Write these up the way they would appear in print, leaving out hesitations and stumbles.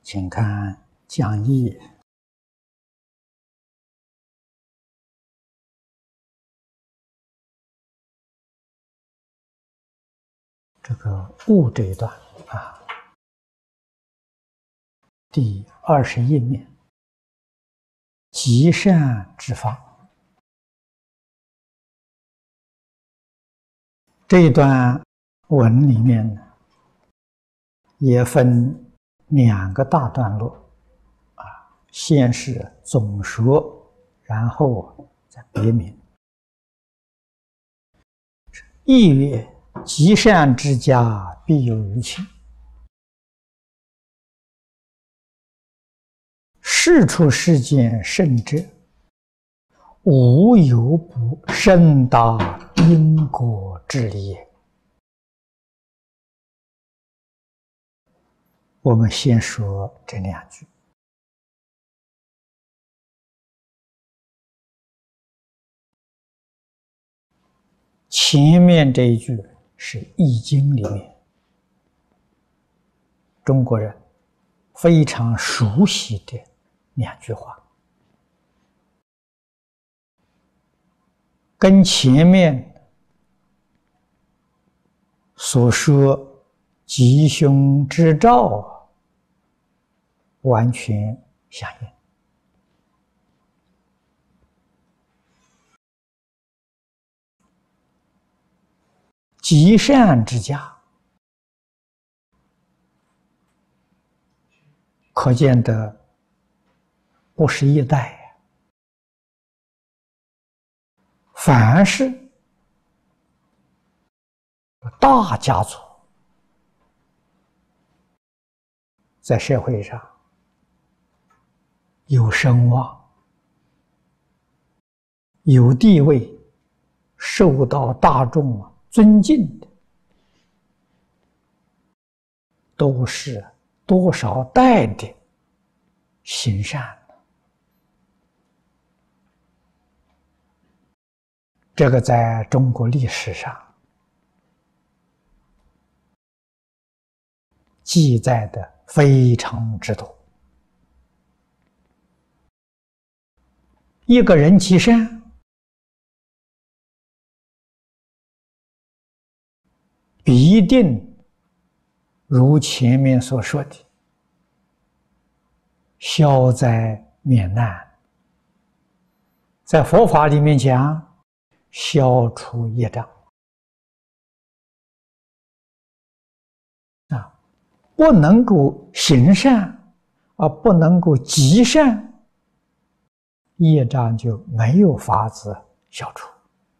请看讲义这个悟这一段啊，第20页面，极善之法。这一段文里面呢，也分2个大段落啊，先是总说，然后再别名。意曰：极善之家，必有余庆。世出世间圣者，无有不深达因果之理也。我们先说这2句。前面这一句是《易经》里面中国人非常熟悉的2句话，跟前面所说吉凶之兆完全相应。极善之家，可见的不是一代，凡是大家族在社会上有声望、有地位、受到大众尊敬的，都是多少代的行善。这个在中国历史上记载的非常之多。一个人积善，必定如前面所说的消灾免难，在佛法里面讲消除业障啊，不能够行善而不能够积善，业障就没有法子消除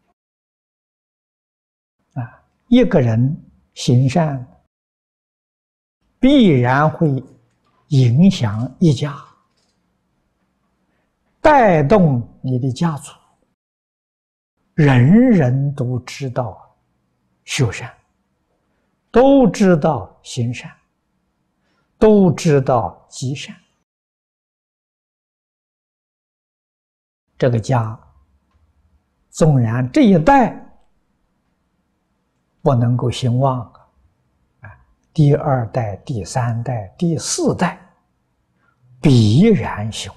啊。一个人行善必然会影响一家，带动你的家族，人人都知道修善，都知道行善，都知道积善，这个家纵然这一代不能够兴旺，第2代、第3代、第4代必然兴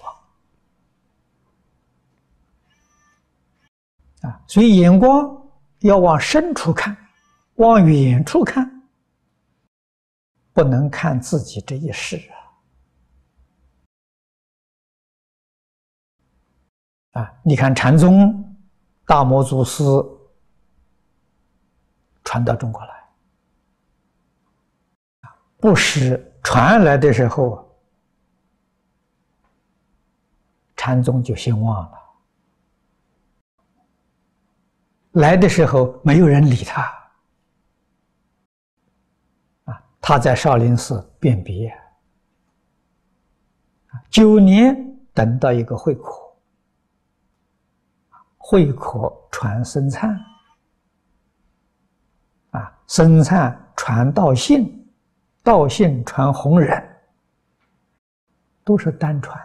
旺所以眼光要往深处看，往远处看，不能看自己这一世你看禅宗大摩祖师传到中国来，不是传来的时候禅宗就兴旺了，来的时候没有人理他他在少林寺辨别9年等到一个慧可，慧可传僧璨僧璨传道信，道信传弘忍，都是单传。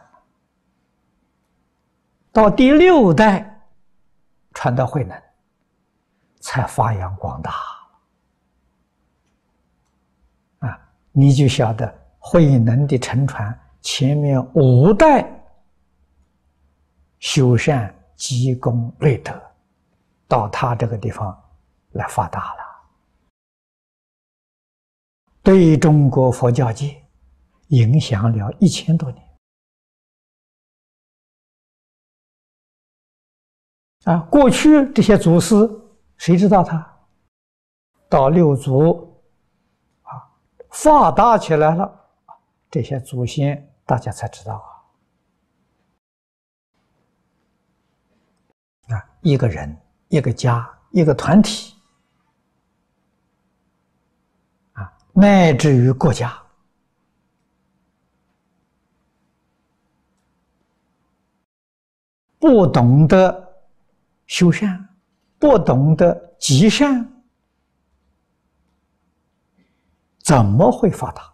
到第6代传到慧能，才发扬光大你就晓得慧能的乘船前面5代修善积功累德，到他这个地方来发达了，对中国佛教界影响了1000多年。过去这些祖师谁知道他？到六祖发达起来了，这些祖先大家才知道一个人、一个家、一个团体乃至于国家，不懂得修善，不懂得积善，怎么会发达？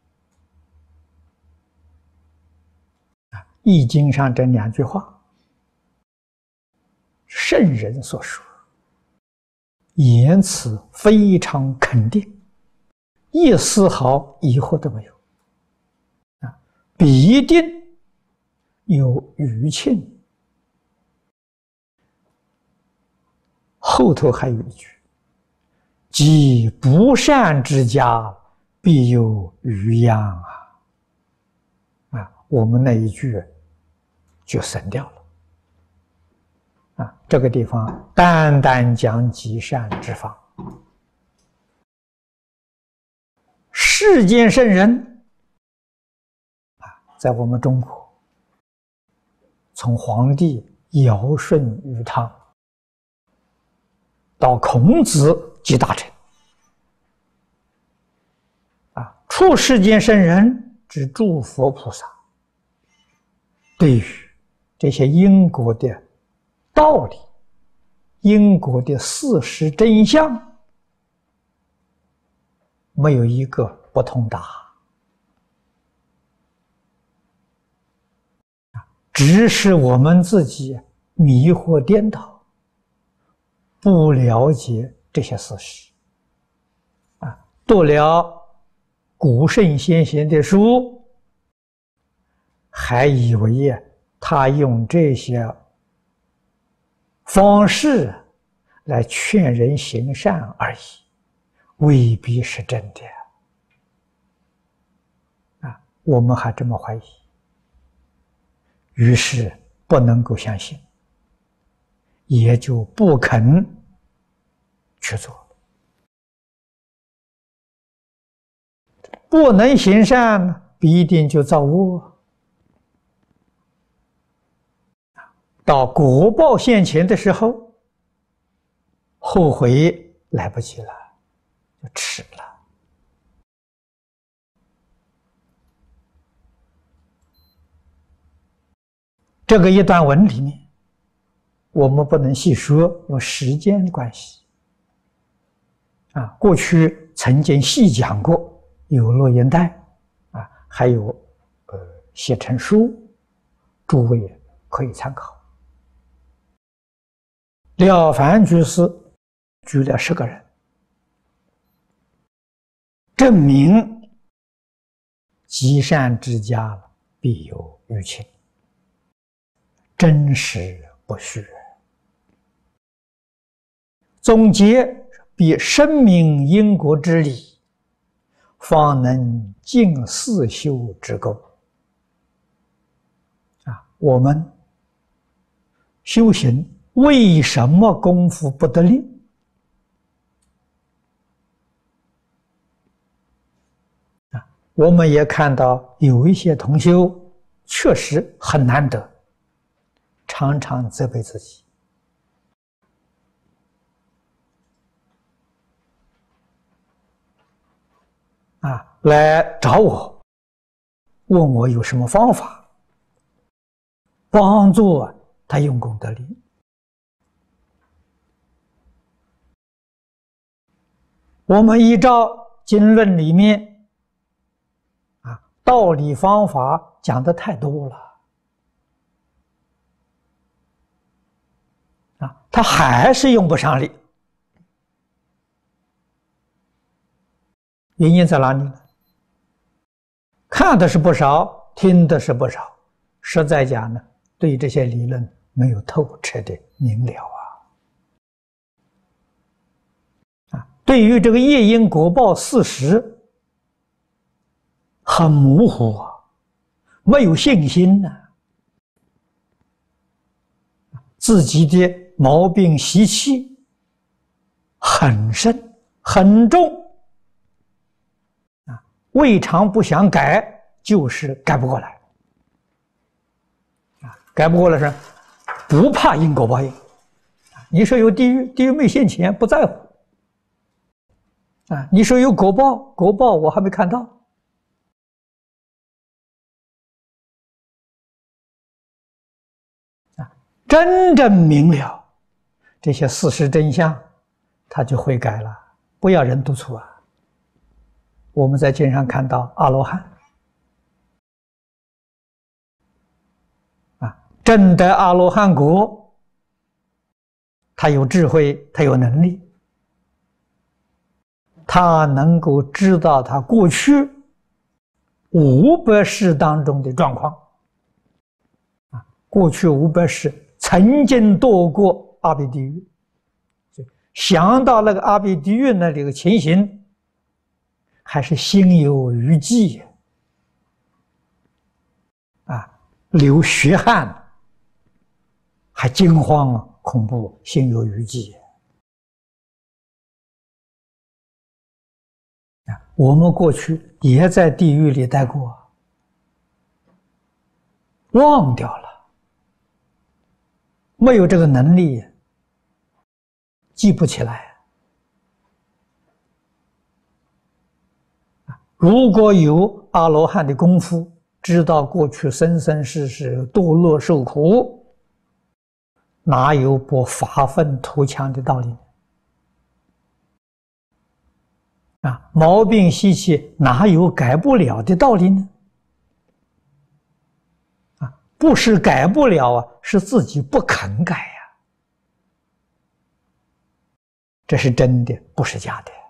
易经上这2句话，圣人所说，言辞非常肯定，一丝毫疑惑都没有。必定有余庆。后头还有一句：即不善之家，必有余殃我们那一句就省掉了。这个地方单单讲积善之法。世间圣人在我们中国，从黄帝尧舜禹汤到孔子及大臣，出世间圣人之诸佛菩萨，对于这些因果的道理、因果的事实真相，没有一个不通达，只是我们自己迷惑颠倒，不了解这些事实读了古圣先贤的书，还以为他用这些方式来劝人行善而已，未必是真的我们还这么怀疑，于是不能够相信，也就不肯去做。不能行善，必定就造恶。到果报现前的时候，后悔来不及了，就迟了。这个一段文里面，我们不能细说，因为时间关系。过去曾经细讲过，有录音带还有写成书，诸位可以参考。了凡居士举了10个人，证明积善之家必有余庆，真实不虚。总结必深明因果之理，方能尽四修之功。我们修行为什么功夫不得力？我们也看到有一些同修确实很难得，常常责备自己。来找我，问我有什么方法帮助他用功得力。我们依照经论里面道理方法讲的太多了他还是用不上力，原因在哪里呢？ 看的是不少，听的是不少，实在讲呢，对这些理论没有透彻的明了对于这个业因果报事实很模糊没有信心自己的毛病习气很深很重未尝不想改，就是改不过来改不过来是不怕因果报应你说有地狱，地狱没现前，不在乎你说有果报，果报我还没看到真正明了这些事实真相，他就悔改了，不要人督促我们在经上看到阿罗汉证得阿罗汉果，他有智慧，他有能力，他能够知道他过去500世当中的状况过去500世曾经堕过阿鼻地狱，想到那个阿鼻地狱那里的情形，还是心有余悸流血汗，还惊慌恐怖，心有余悸我们过去也在地狱里待过，忘掉了，没有这个能力，记不起来如果有阿罗汉的功夫，知道过去生生世世堕落受苦，哪有不发愤图强的道理毛病习气哪有改不了的道理呢不是改不了是自己不肯改这是真的，不是假的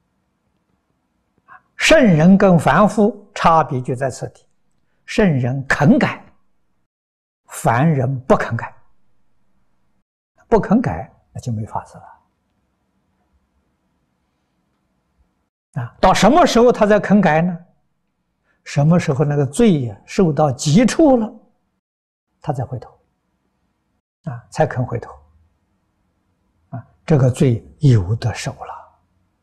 圣人跟凡夫差别就在此地，圣人肯改，凡人不肯改，不肯改那就没法子了到什么时候他才肯改呢？什么时候那个罪受到极处了，他才回头才肯回头这个罪有的受了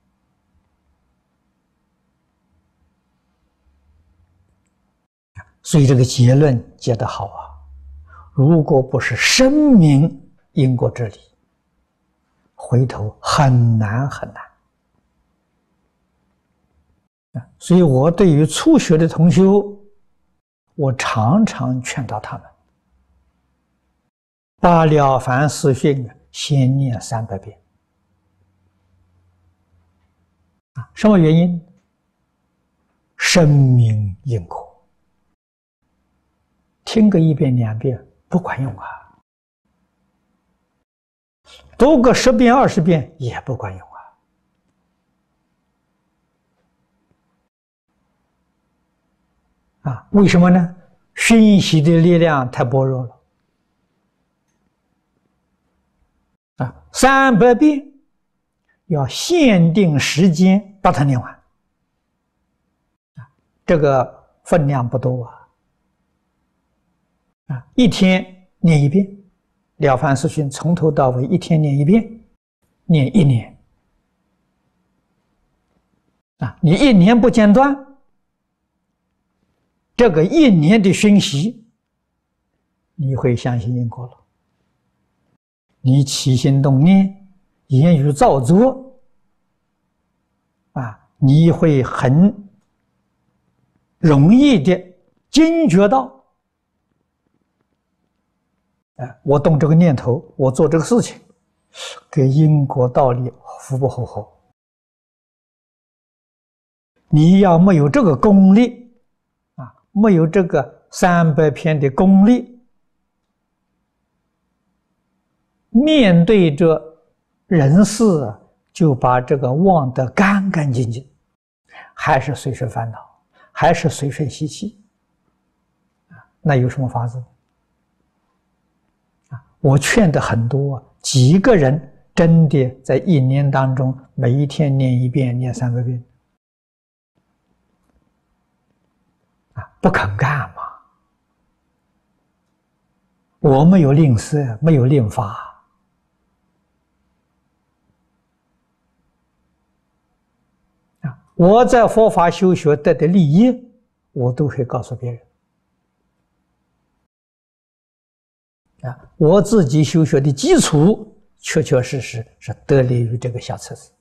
所以这个结论结得好如果不是深明因果之理，回头很难很难所以我对于初学的同修，我常常劝导他们把了凡四训先念300遍什么原因？深明因果，听个1遍2遍不管用读个10遍20遍也不管用为什么呢？熏习的力量太薄弱了300遍要限定时间把它念完这个分量不多一天念1遍，了凡四训从头到尾一天念1遍，念1年你1年不间断，这个1年的熏习，你会相信因果了。你起心动念、言语造作，你会很容易的惊觉到，我动这个念头，我做这个事情，跟因果道理符不符合？你要没有这个功力。没有这个300篇的功力，面对着人事就把这个忘得干干净净，还是随时烦恼， 还是随顺习气，那有什么法子？我劝的很多，几个人真的在一年当中，每一天念一遍，念3个遍，不肯干嘛？我没有吝啬，没有吝法。我在佛法修学得的利益，我都会告诉别人。我自己修学的基础，确确实实是得力于这个小册子。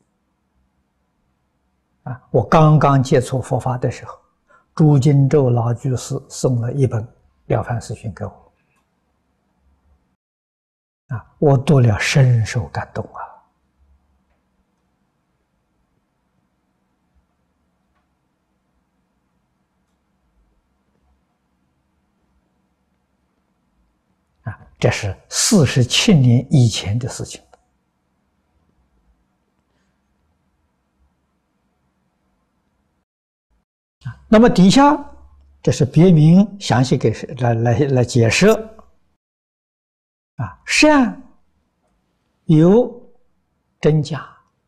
我刚刚接触佛法的时候，朱金洲老居士送了一本《了凡四训》给我，我读了深受感动啊。这是47年以前的事情。那么底下这是别名详细给来解释。善有真假，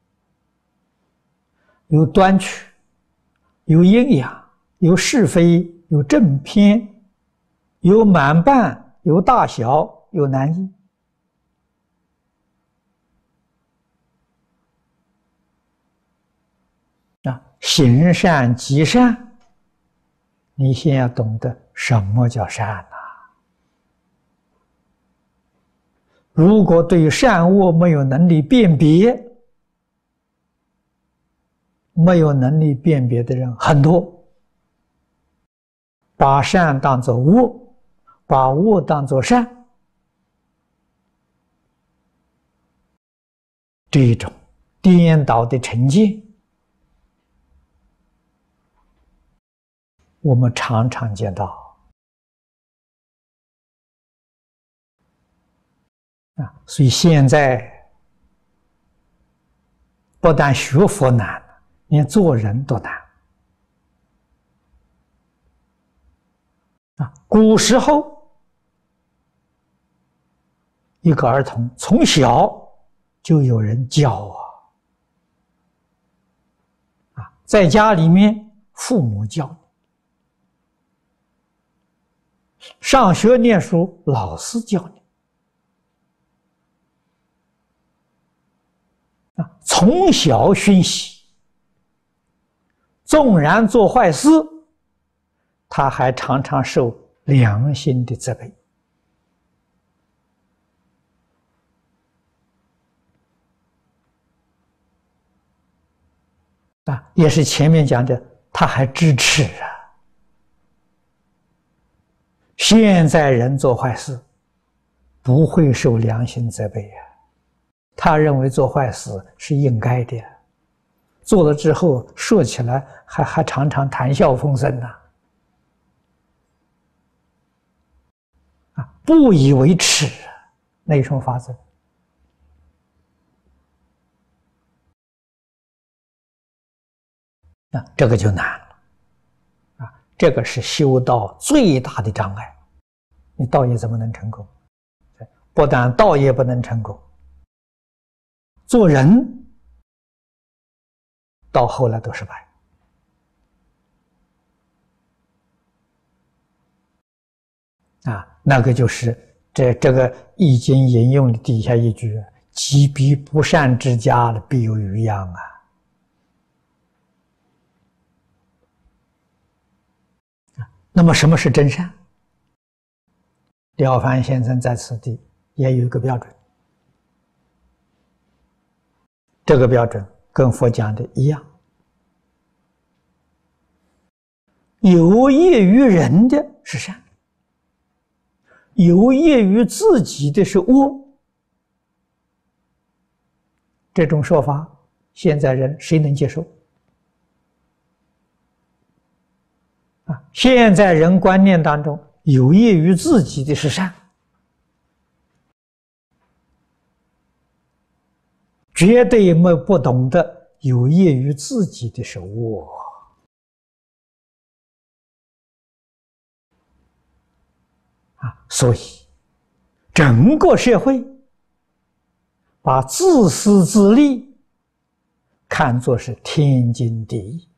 有端曲，有阴阳，有是非，有正偏，有满半，有大小，有难易。行善积善，你先要懂得什么叫善呐。如果对于善恶没有能力辨别，没有能力辨别的人很多，把善当作恶，把恶当作善，这种颠倒的成见，我们常常见到。所以现在不但学佛难，连做人都难。古时候，一个儿童从小就有人教在家里面父母教你，上学念书老师教你，从小熏习，纵然做坏事，他还常常受良心的责备。也是前面讲的，他还支持啊。现在人做坏事，不会受良心责备啊。他认为做坏事是应该的，做了之后说起来还常常谈笑风生呐，不以为耻，那有什么法子？这个就难了，这个是修道最大的障碍。你道业怎么能成功？不但道业不能成功，做人到后来都失败。那个就是这个《易经》引用的底下一句：“己彼不善之家，必有余殃啊。”那么什么是真善？了凡先生在此地也有一个标准，这个标准跟佛讲的一样，有业于人的是善，有业于自己的是恶。这种说法，现在人谁能接受？现在人观念当中，有业于自己的是善，绝对不懂得有业于自己的是恶。 所以整个社会把自私自利看作是天经地义，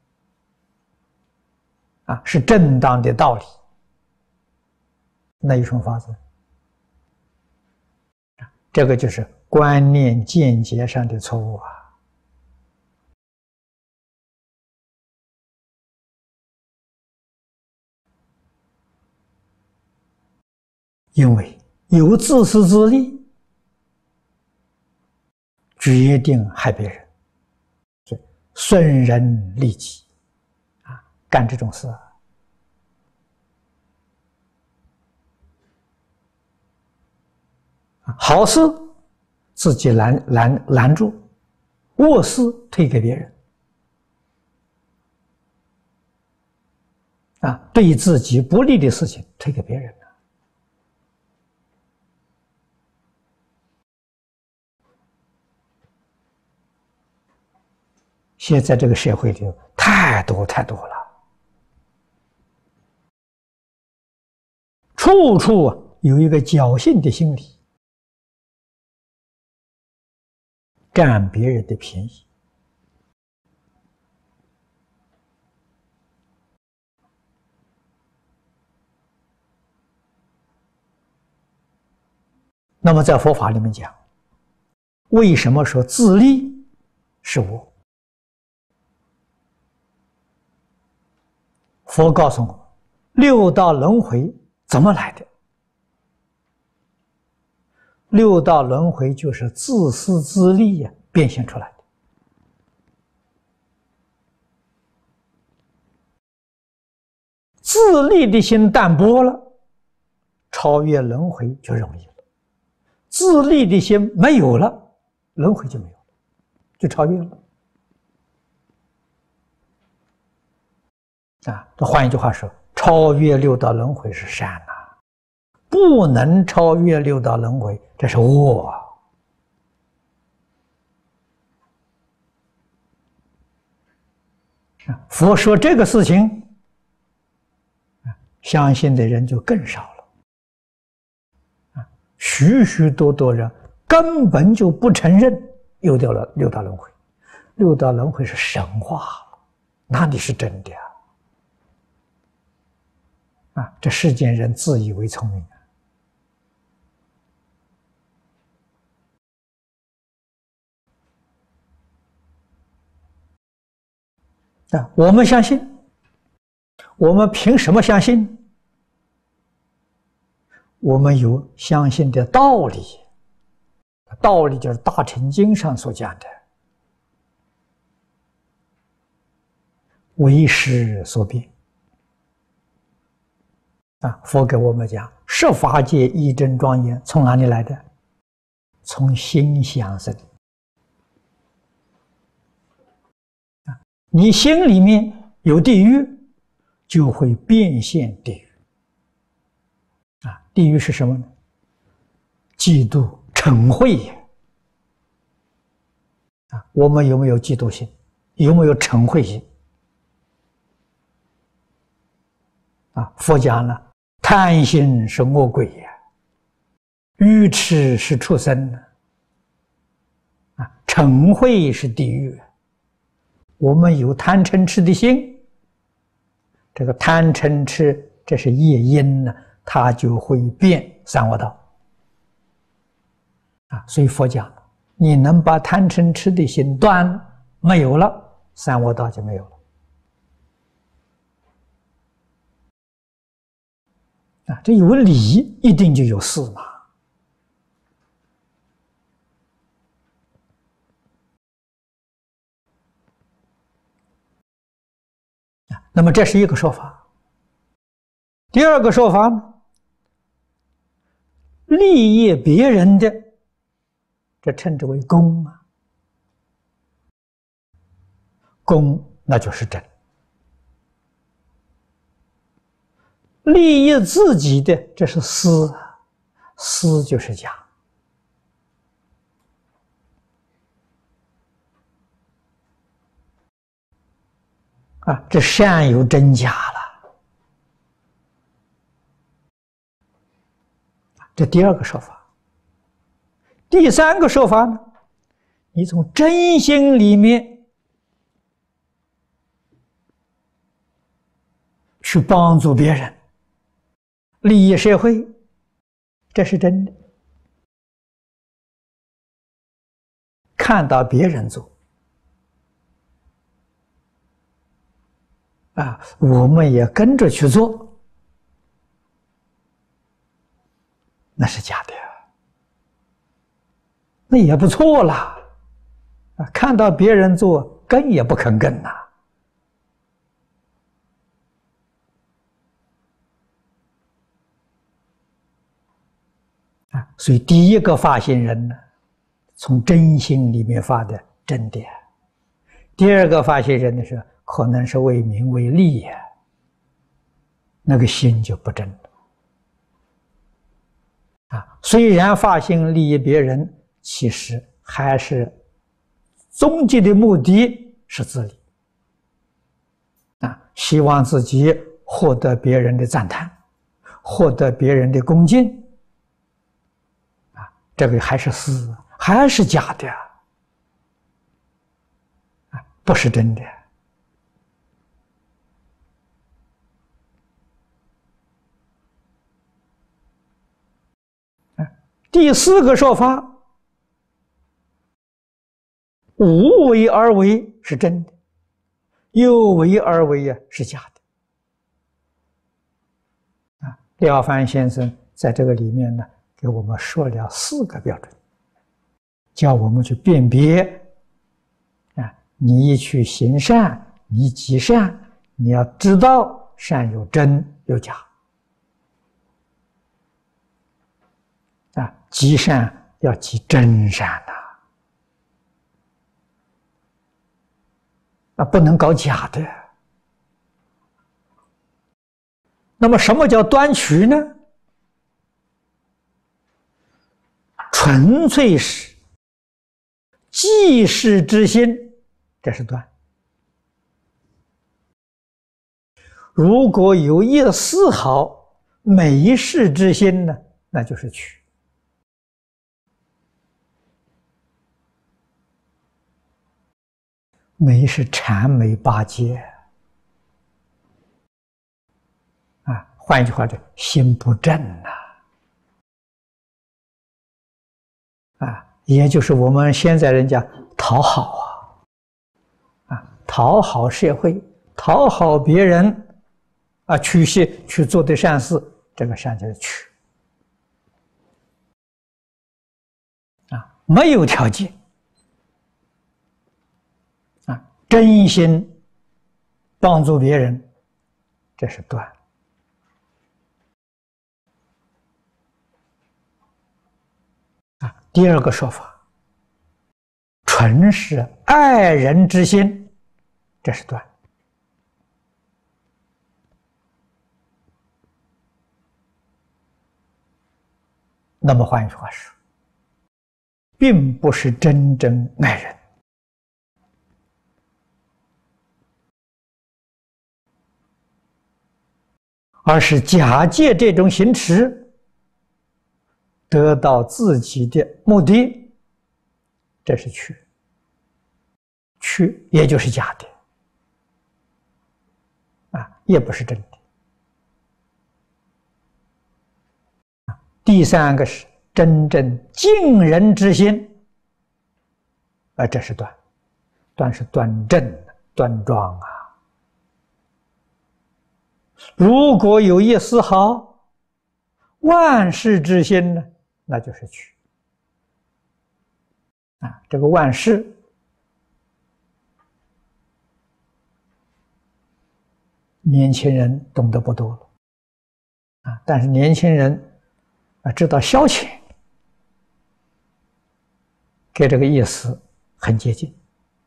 是正当的道理，那有什么法子？这个就是观念见解上的错误啊！因为有自私自利，决定害别人，损人利己，干这种事好事自己拦住，恶事推给别人，对自己不利的事情推给别人。现在这个社会里太多了，处处有一个侥幸的心理，占别人的便宜。那么在佛法里面讲，为什么说自利是我？佛告诉我，六道轮回怎么来的？六道轮回就是自私自利变现出来的。自利的心淡薄了，超越轮回就容易了；自利的心没有了，轮回就没有了，就超越了。这换一句话说，超越六道轮回是善不能超越六道轮回，这是恶佛说这个事情，相信的人就更少了。许许多多人根本就不承认有六道轮回，六道轮回是神话，哪里是真的这世间人自以为聪明我们相信，我们凭什么相信？我们有相信的道理，道理就是《大乘经》上所讲的，为识所变。佛给我们讲，十法界义正庄严，从哪里来的？从心想生。你心里面有地狱，就会变现地狱。地狱是什么呢？嫉妒、嗔恚我们有没有嫉妒心？有没有嗔恚心？佛讲了，贪心是恶鬼愚痴是畜生嗔恚是地狱。我们有贪嗔痴的心，这个贪嗔痴这是业因它就会变三恶道所以佛讲，你能把贪嗔痴的心断了，没有了，三恶道就没有了这有理一定就有事嘛。那么这是一个说法。第二个说法呢，利益别人的，这称之为公公那就是真。利益自己的，这是私，私就是假这善有真假了。 这第二个说法。第三个说法呢，你从真心里面去帮助别人，利益社会，这是真的。看到别人做，我们也跟着去做，那是假的，那也不错啦。看到别人做，跟也不肯跟呐。所以第一个发心人呢，从真心里面发的真的；第二个发心人的是可能是为名为利呀，那个心就不真了。虽然发心利益别人，其实还是终极的目的是自利希望自己获得别人的赞叹，获得别人的恭敬这个还是私，还是假的不是真的。第四个说法，无为而为是真的，有为而为是假的。廖凡先生在这个里面呢，给我们说了4个标准，叫我们去辨别你去行善，你积善，你要知道善有真有假积善要积真善不能搞假的。那么什么叫端取呢？纯粹是济世之心，这是端。如果有一丝毫美事之心呢，那就是取。美是谄媚巴结换一句话叫心不正也就是我们现在人家讨好讨好社会，讨好别人去做的善事，这个善就是取没有条件真心帮助别人，这是端第二个说法，纯是爱人之心，这是端。那么换一句话说，并不是真正爱人，而是假借这种行持得到自己的目的，这是取。取也就是假的也不是真的。第三个是真正敬人之心，这是端。端是端正端庄如果有一丝毫万事之心呢，那就是取这个万事年轻人懂得不多了但是年轻人知道消遣，跟这个意思很接近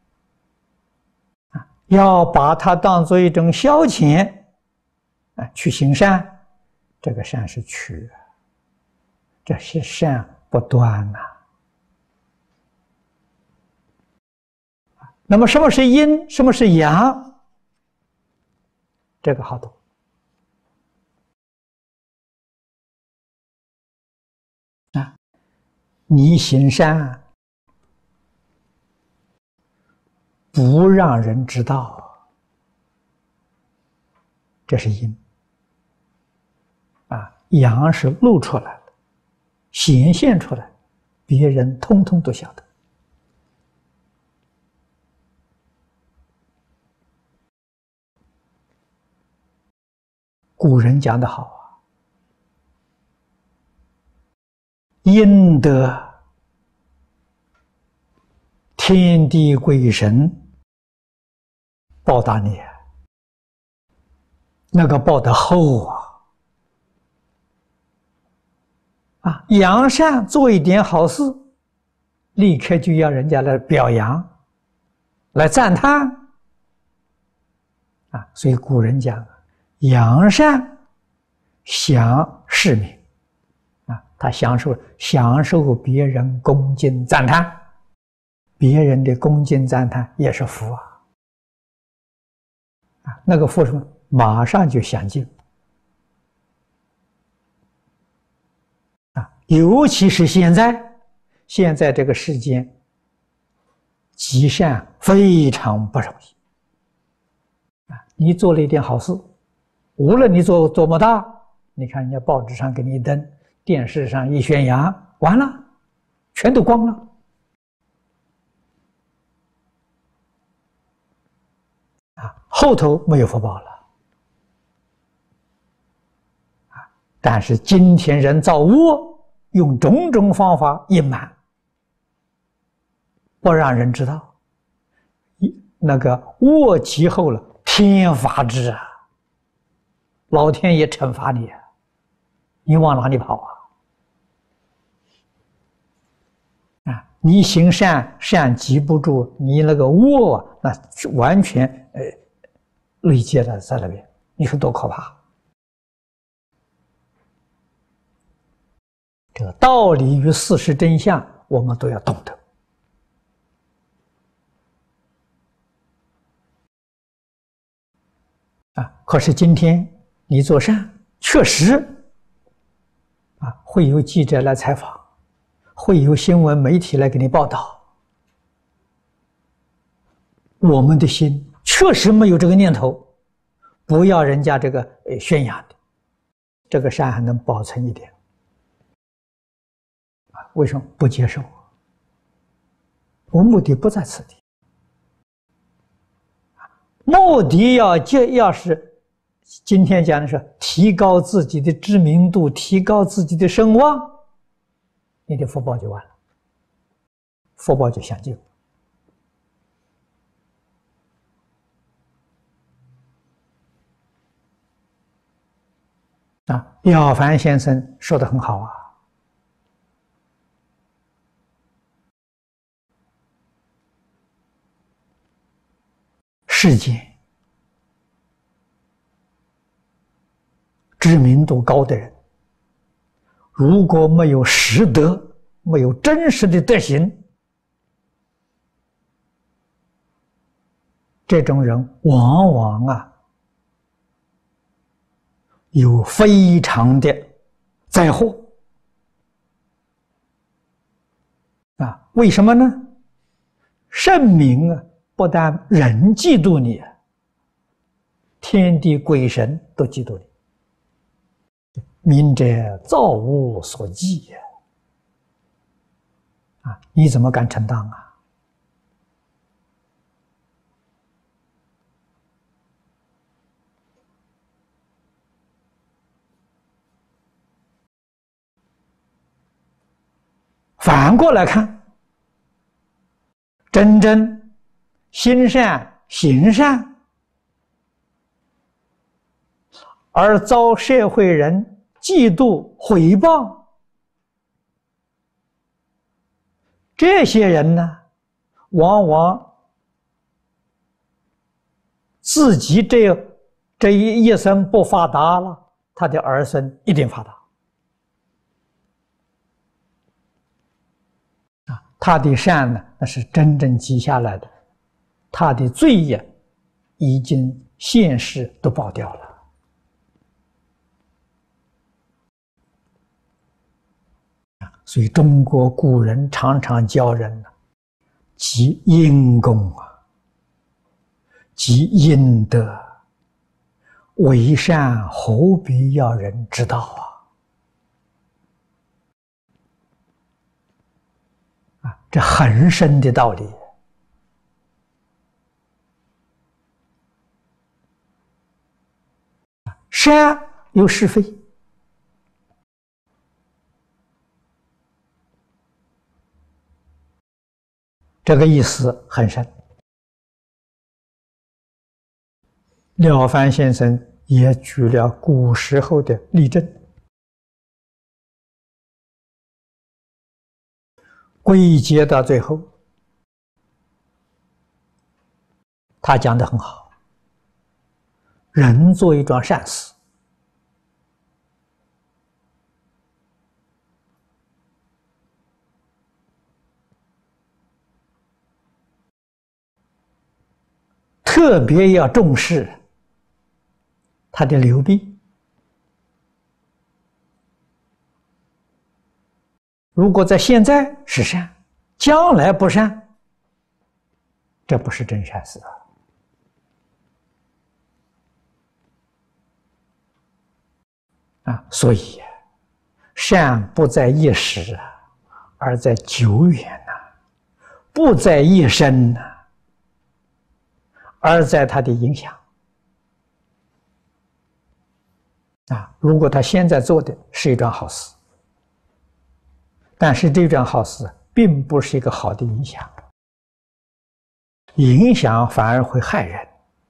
要把它当作一种消遣去行善，这个善是取，这是善不端那么什么是阴，什么是阳？这个好懂。 你行善不让人知道，这是因啊，阳是露出来的，显现出来，别人通通都晓得。古人讲得好啊，应得天地鬼神报答你，那个报得厚啊！扬善做一点好事，立刻就要人家来表扬，来赞叹啊！所以古人讲，扬善享世名啊，他享受别人恭敬赞叹，别人的恭敬赞叹也是福啊！那个福什么？马上就享尽啊！尤其是现在这个世间，积善非常不容易啊！你做了一点好事，无论你做多么大，你看人家报纸上给你一登，电视上一宣扬，完了，全都光了啊！后头没有福报了。但是今天人造恶，用种种方法隐瞒，不让人知道，那个恶极后了，天罚之啊！老天爷惩罚你，你往哪里跑啊？你行善，善记不住，你那个恶那完全累积了在那边，你说多可怕！这个道理与事实真相，我们都要懂得啊。可是今天你做善，确实啊，会有记者来采访，会有新闻媒体来给你报道。我们的心确实没有这个念头，不要人家这个宣扬的，这个善还能保存一点。为什么不接受？我目的不在此地，目的要是今天讲的是提高自己的知名度，提高自己的声望，你的福报就完了，福报就享尽啊！了凡先生说得很好啊。世间知名度高的人，如果没有实德，没有真实的德行，这种人往往有非常的灾祸啊！为什么呢？圣明不但人嫉妒你，天地鬼神都嫉妒你。明者造物所忌啊！你怎么敢承当啊？反过来看，真正心善行善而遭社会人嫉妒毁谤，这些人呢，往往自己这一生不发达了，他的儿孙一定发达啊！他的善呢，那是真正积下来的，他的罪业已经现世都报掉了。 所以中国古人常常教人积阴功积阴德，为善何必要人知道这很深的道理。善有是非，这个意思很深。廖凡先生也举了古时候的例证，归结到最后，他讲得很好。人做一桩善事，特别要重视它的流弊。如果在现在是善，将来不善，这不是真善事所以善不在一时而在久远不在一生而在它的影响如果他现在做的是一桩好事，但是这桩好事并不是一个好的影响，影响反而会害人，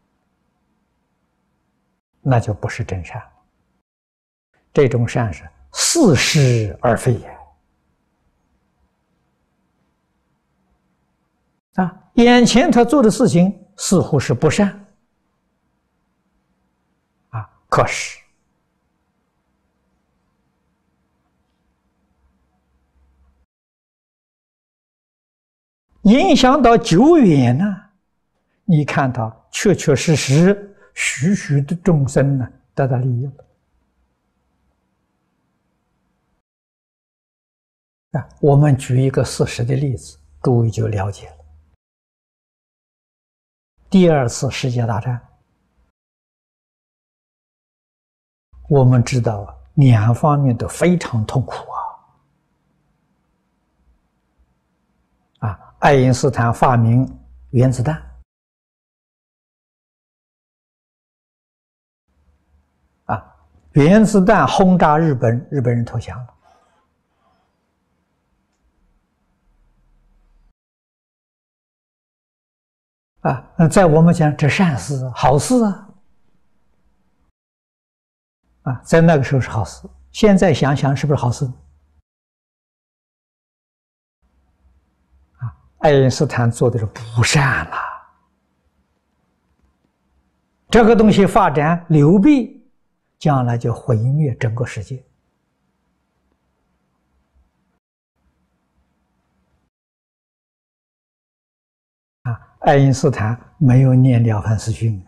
那就不是真善。这种善是似是而非也眼前他做的事情似乎是不善可是影响到久远你看到确确实实许许的众生得到利益了我们举一个事实的例子，诸位就了解了。第二次世界大战，我们知道两方面都非常痛苦爱因斯坦发明原子弹原子弹轰炸日本，日本人投降了在我们讲这善事好事在那个时候是好事，现在想想是不是好事爱因斯坦做的是不善了，这个东西发展流弊，将来就毁灭整个世界爱因斯坦没有念《了凡四训》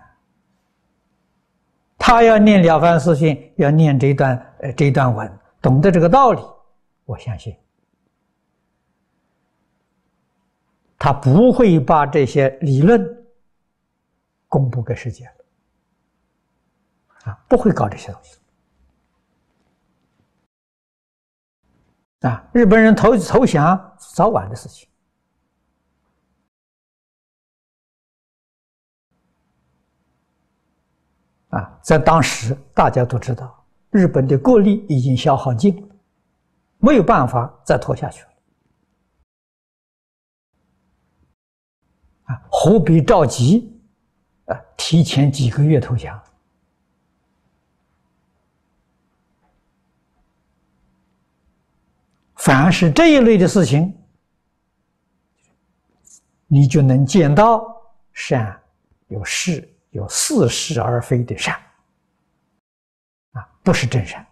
他要念《了凡四训》，要念这一段文，懂得这个道理，我相信他不会把这些理论公布给世界了不会搞这些东西日本人投降早晚的事情在当时大家都知道，日本的国力已经消耗尽了，没有办法再拖下去了何必着急提前几个月投降凡是这一类的事情，你就能见到善有是，有似是而非的善不是真善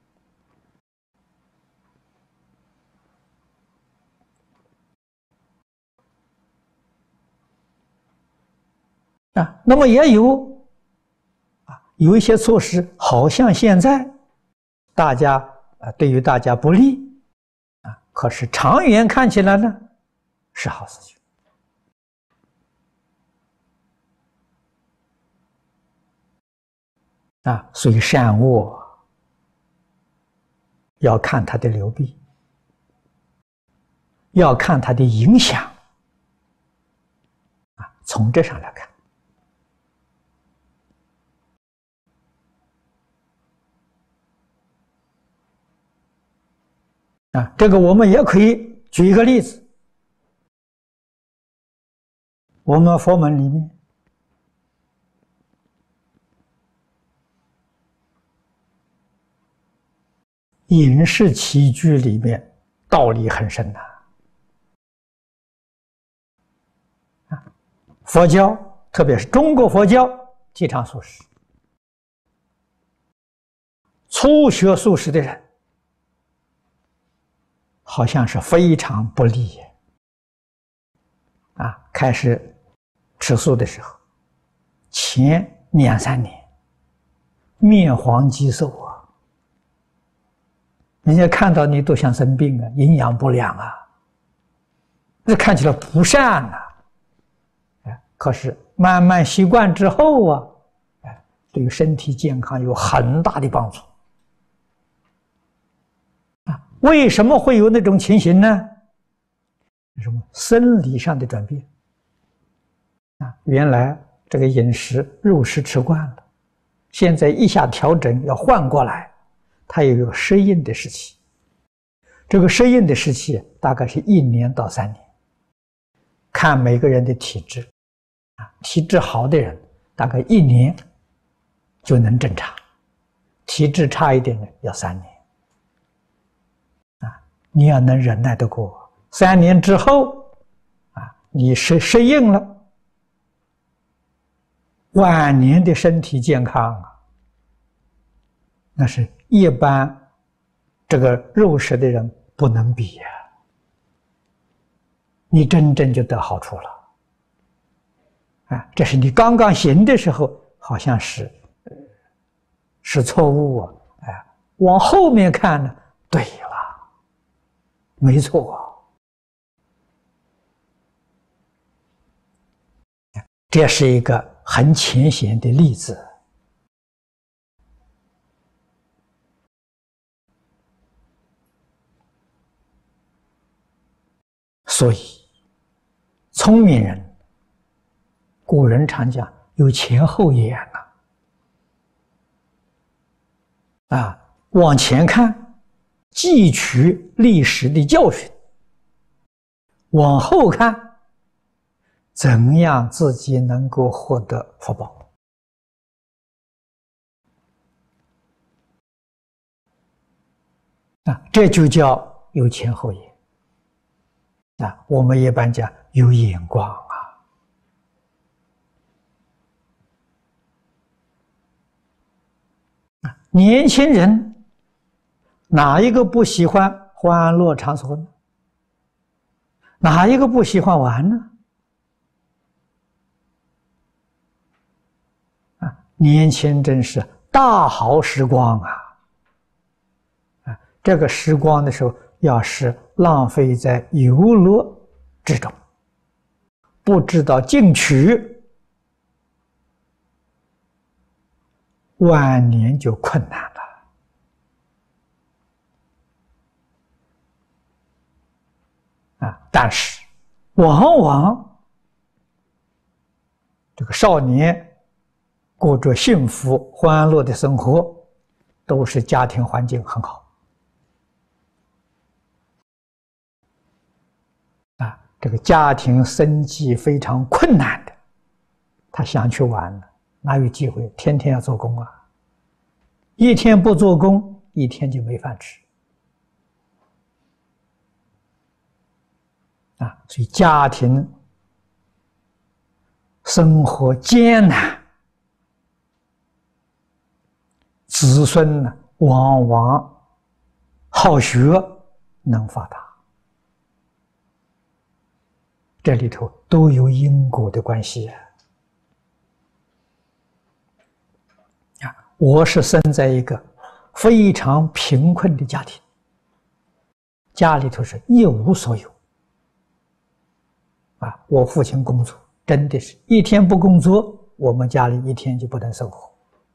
那么也有一些措施，好像现在大家对于大家不利可是长远看起来呢，是好事情。所以善恶要看它的流弊，要看它的影响，从这上来看。这个我们也可以举一个例子，我们佛门里面饮食起居里面道理很深呐。佛教，特别是中国佛教，提倡素食。初学素食的人，好像是非常不利。开始吃素的时候，前2、3年，面黄肌瘦啊，人家看到你都想生病啊，营养不良啊，这看起来不善啊。可是慢慢习惯之后啊，对于身体健康有很大的帮助。为什么会有那种情形呢？什么生理上的转变？原来这个饮食肉食吃惯了，现在一下调整要换过来，它有一个适应的时期。这个适应的时期大概是1年到3年，看每个人的体质。体质好的人大概1年就能正常，体质差一点的要3年。你要能忍耐得过，3年之后你适应了，晚年的身体健康那是一般这个肉食的人不能比呀。你真正就得好处了。这是你刚刚行的时候好像是错误啊，往后面看呢，对了，没错这是一个很浅显的例子。所以聪明人，古人常讲有前后眼往前看，汲取历史的教训；往后看，怎样自己能够获得福报。这就叫有前后眼。我们一般讲有眼光年轻人哪一个不喜欢欢乐场所呢？哪一个不喜欢玩呢？年轻真是大好时光这个时光的时候，要是浪费在游乐之中，不知道进取，晚年就困难了。但是往往这个少年过着幸福欢乐的生活，都是家庭环境很好这个家庭生计非常困难的，他想去玩了，哪有机会？天天要做工一天不做工，一天就没饭吃所以家庭生活艰难，子孙呢往往好学能发达，这里头都有因果的关系我是生在一个非常贫困的家庭， 家里头是一无所有。我父亲工作真的是一天不工作，我们家里一天就不能生活。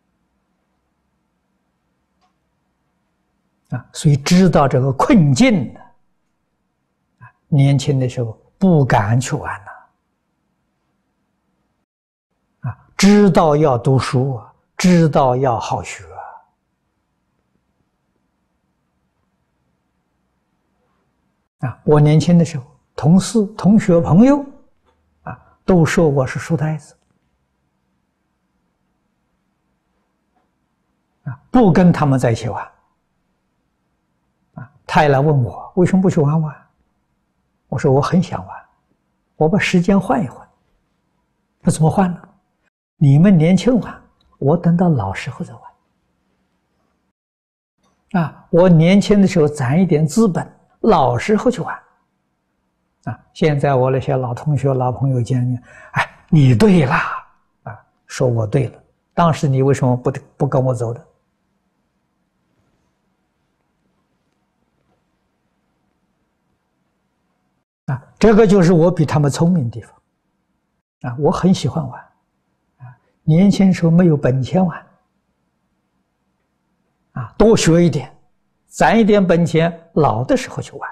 所以知道这个困境呢，年轻的时候不敢去玩了，知道要读书知道要好学我年轻的时候，同事、同学、朋友都说我是书呆子不跟他们在一起玩他也来问我为什么不去玩玩？我说我很想玩，我把时间换一换。那怎么换呢？你们年轻玩，我等到老时候再玩。我年轻的时候攒一点资本，老时候去玩。现在我那些老同学、老朋友见面，你对了说我对了。当时你为什么不跟我走的？这个就是我比他们聪明的地方我很喜欢玩年轻时候没有本钱玩多学一点，攒一点本钱，老的时候去玩。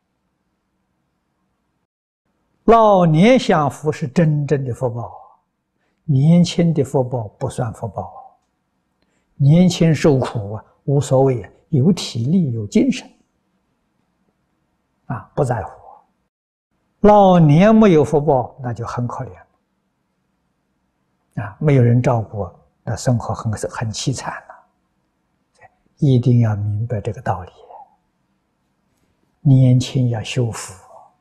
老年享福是真正的福报年轻的福报不算福报年轻受苦无所谓有体力有精神不在乎。老年没有福报，那就很可怜没有人照顾，那生活很凄惨了。一定要明白这个道理，年轻要修福，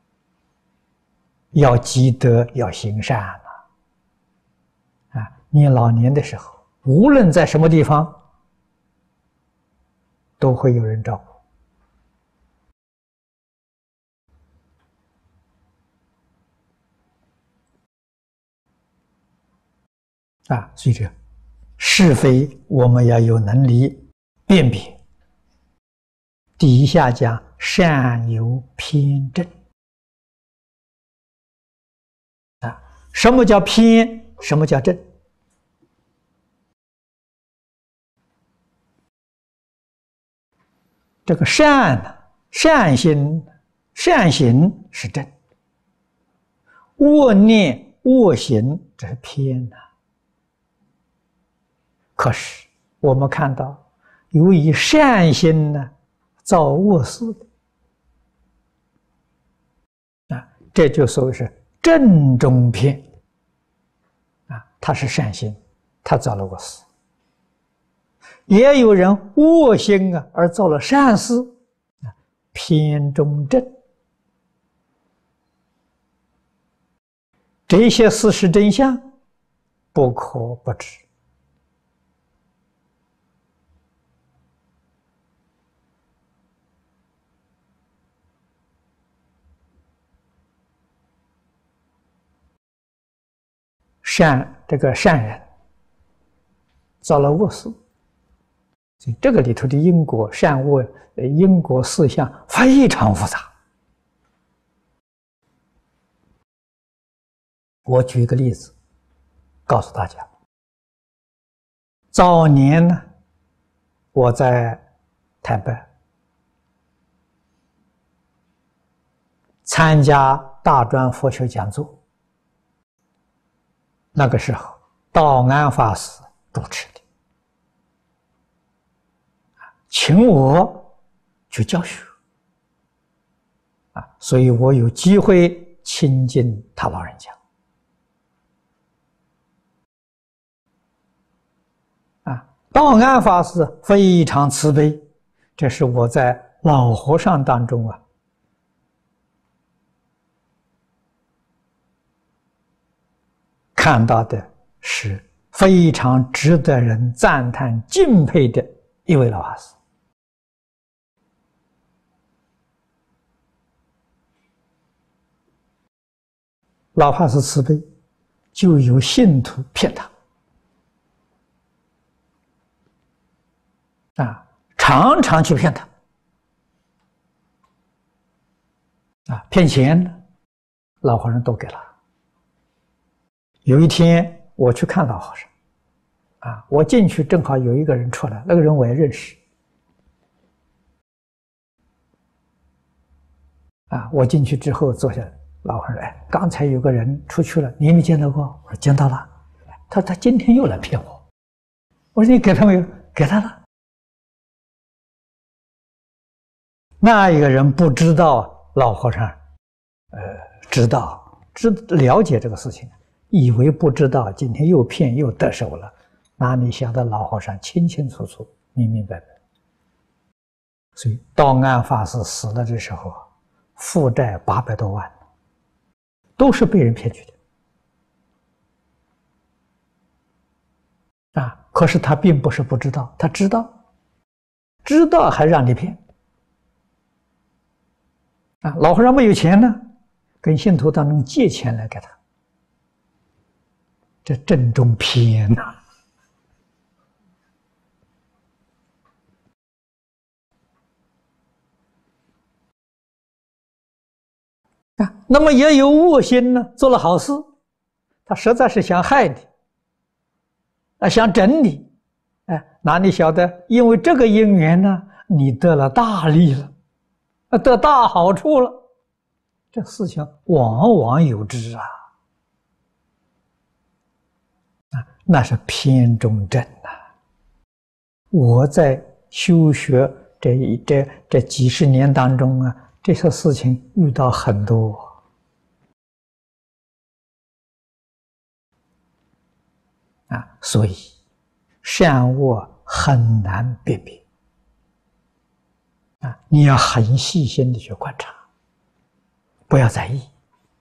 要积德，要行善你老年的时候，无论在什么地方，都会有人照顾。所以这是非我们要有能力辨别。底下讲善有偏正什么叫偏？什么叫正？这个善心是正，恶念恶行这是偏可是我们看到由于善心造恶事这就所谓是正中偏他是善心，他造了恶事。也有人恶心而造了善事，偏中正。这些事实真相不可不知。这个善人造了恶事，这个里头的因果善恶因果事项非常复杂。我举一个例子告诉大家。早年呢，我在台北参加大专佛学讲座，那个时候道安法师主持的，请我去教学所以我有机会亲近他老人家道安法师非常慈悲，这是我在老和尚当中看到的是非常值得人赞叹敬佩的一位老法师。老法师慈悲，就有信徒骗他常常去骗他骗钱的，老和尚都给了。有一天我去看老和尚，我进去正好有一个人出来，那个人我也认识。我进去之后坐下来，老和尚刚才有个人出去了，你没见到过？我说见到了。他今天又来骗我。我说你给他没有？给他了。那一个人不知道老和尚，了解这个事情，以为不知道，今天又骗又得手了，哪里晓得老和尚清清楚楚、明明白白。所以道安法师死了的时候，负债800多万，都是被人骗去的。可是他并不是不知道，他知道还让你骗。老和尚没有钱呢，跟信徒当中借钱来给他，这正中偏呐！那么也有恶心呢，做了好事，他实在是想害你，想整你，哪里晓得？因为这个因缘呢，你得了大利了，得大好处了。这事情往往有之那是偏中正我在修学这几十年当中这些事情遇到很多。所以善恶很难辨别你要很细心的去观察，不要在意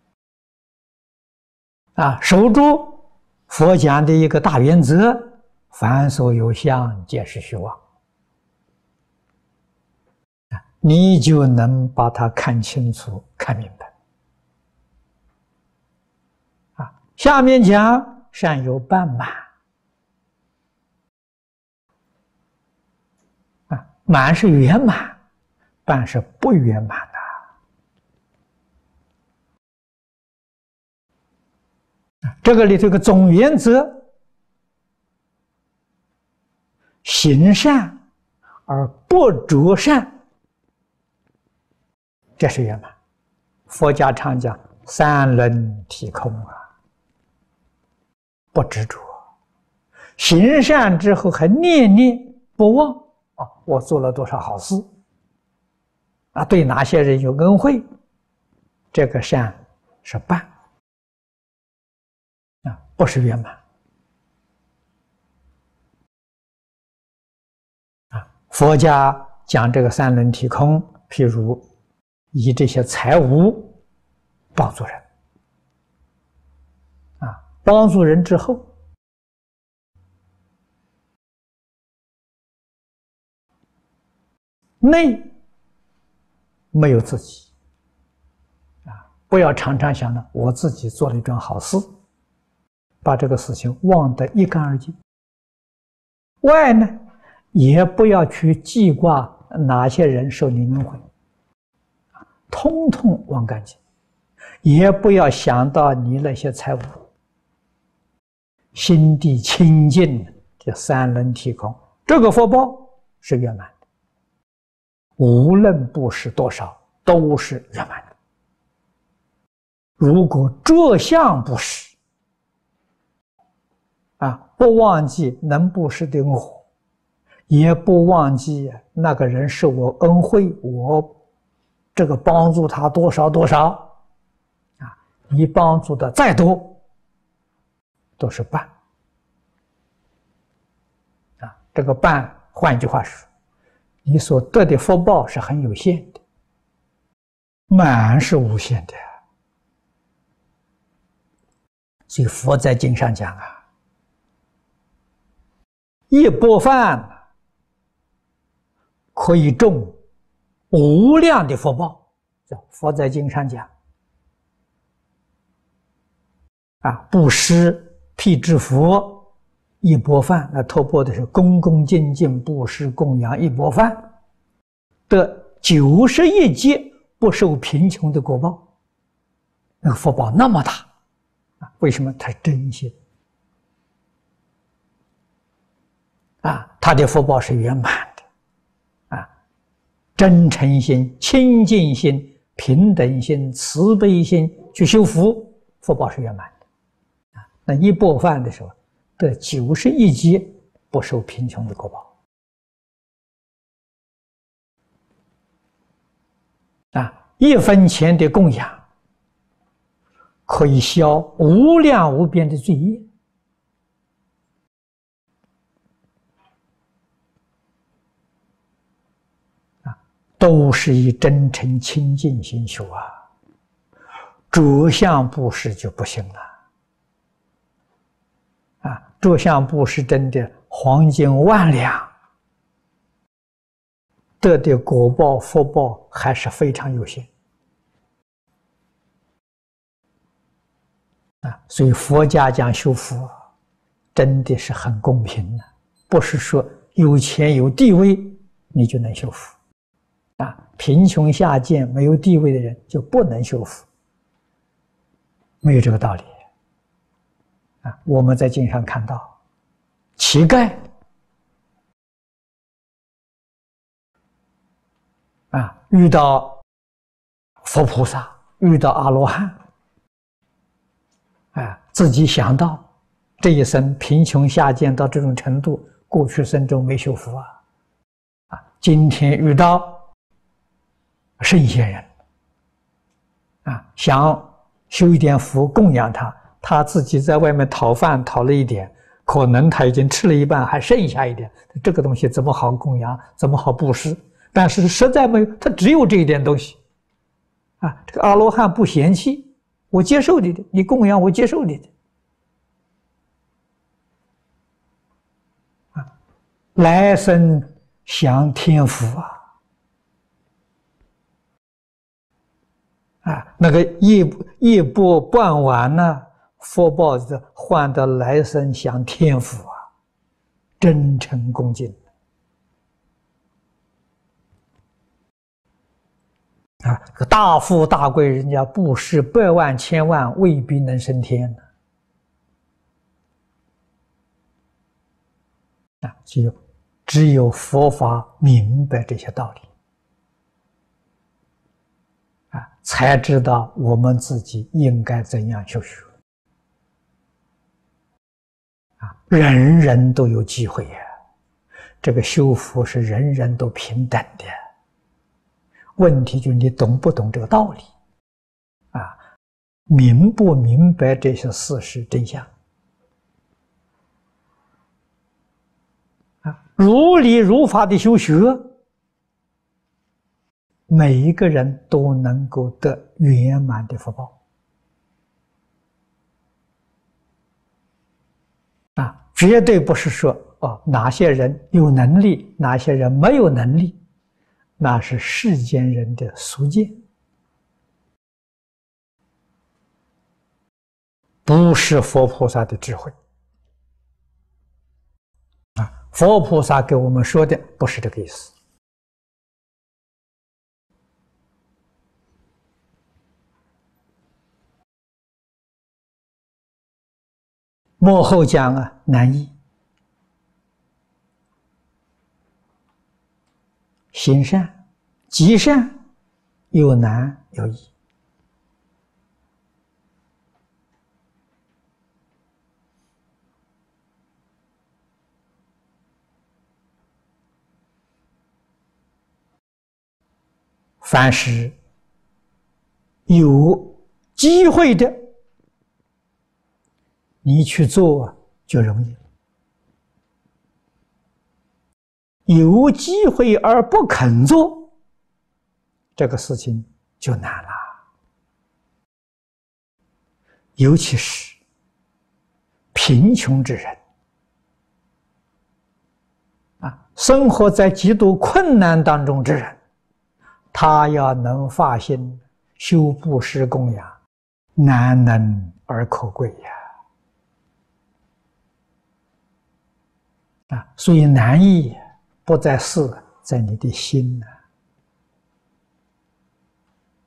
守住佛讲的一个大原则：凡所有相，皆是虚妄。你就能把它看清楚、看明白。下面讲善有半满。满是圆满，半是不圆满的。这个里头有个总原则：行善而不着善，这是圆满。佛家常讲三轮体空不执着，行善之后还念念不忘。我做了多少好事对哪些人有恩惠，这个善是半不是圆满佛家讲这个三轮体空，譬如以这些财物帮助人帮助人之后，内没有自己不要常常想着我自己做了一桩好事，把这个事情忘得一干二净。外呢，也不要去记挂哪些人受你恩惠，通通忘干净，也不要想到你那些财物，心地清净，这三轮体空，这个福报是圆满。无论布施多少，都是圆满的。如果着相布施，不忘记能布施的我，也不忘记那个人受我恩惠，我这个帮助他多少多少，你帮助的再多，都是半。这个半，换一句话说，你所得的福报是很有限的，满是无限的。所以佛在经上讲一钵饭可以种无量的福报。佛在经上讲布施辟支佛一钵饭，那托钵的是恭恭敬敬布施供养一钵饭，得91劫不受贫穷的果报，那个福报那么大啊？为什么？他是真心啊，他的福报是圆满的啊，真诚心、清净心、平等心、慈悲心去修福，福报是圆满的啊。那一钵饭的时候，得91劫不受贫穷的果报啊！1分钱的供养，可以消无量无边的罪业啊！都是以真诚清净心修啊，着相布施就不行了啊！着相布施真的黄金万两，得的果报福报还是非常有限啊！所以佛家讲修福，真的是很公平的，不是说有钱有地位你就能修福啊，贫穷下贱没有地位的人就不能修福，没有这个道理啊！我们在经上看到，乞丐啊，遇到佛菩萨，遇到阿罗汉，啊，自己想到这一生贫穷下贱到这种程度，过去生中没修福啊，今天遇到圣贤人，啊，想修一点福供养他，他自己在外面讨饭讨了一点，可能他已经吃了一半，还剩下一点，这个东西怎么好供养，怎么好布施？但是实在没有，他只有这一点东西，啊，这个阿罗汉不嫌弃，我接受你的，你供养我接受你的，啊，来生享天福啊，那个一钵半碗呢，福报子换得来生享天福啊，真诚恭敬。啊，这个大富大贵人家布施100万千万，未必能升天呢。啊，只有佛法明白这些道理，啊，才知道我们自己应该怎样修学。啊，人人都有机会呀，这个修福是人人都平等的。问题就是你懂不懂这个道理啊？明不明白这些事实真相啊？如理如法的修学，每一个人都能够得圆满的福报啊！绝对不是说哦，哪些人有能力，哪些人没有能力。那是世间人的俗见，不是佛菩萨的智慧啊！佛菩萨给我们说的不是这个意思。末后讲啊，难易，行善积善，有难有易。凡是有机会的，你去做就容易了；有机会而不肯做，这个事情就难了。尤其是贫穷之人啊，生活在极度困难当中之人，他要能发心修布施供养，难能而可贵呀！啊，所以难易不在事，在你的心呢。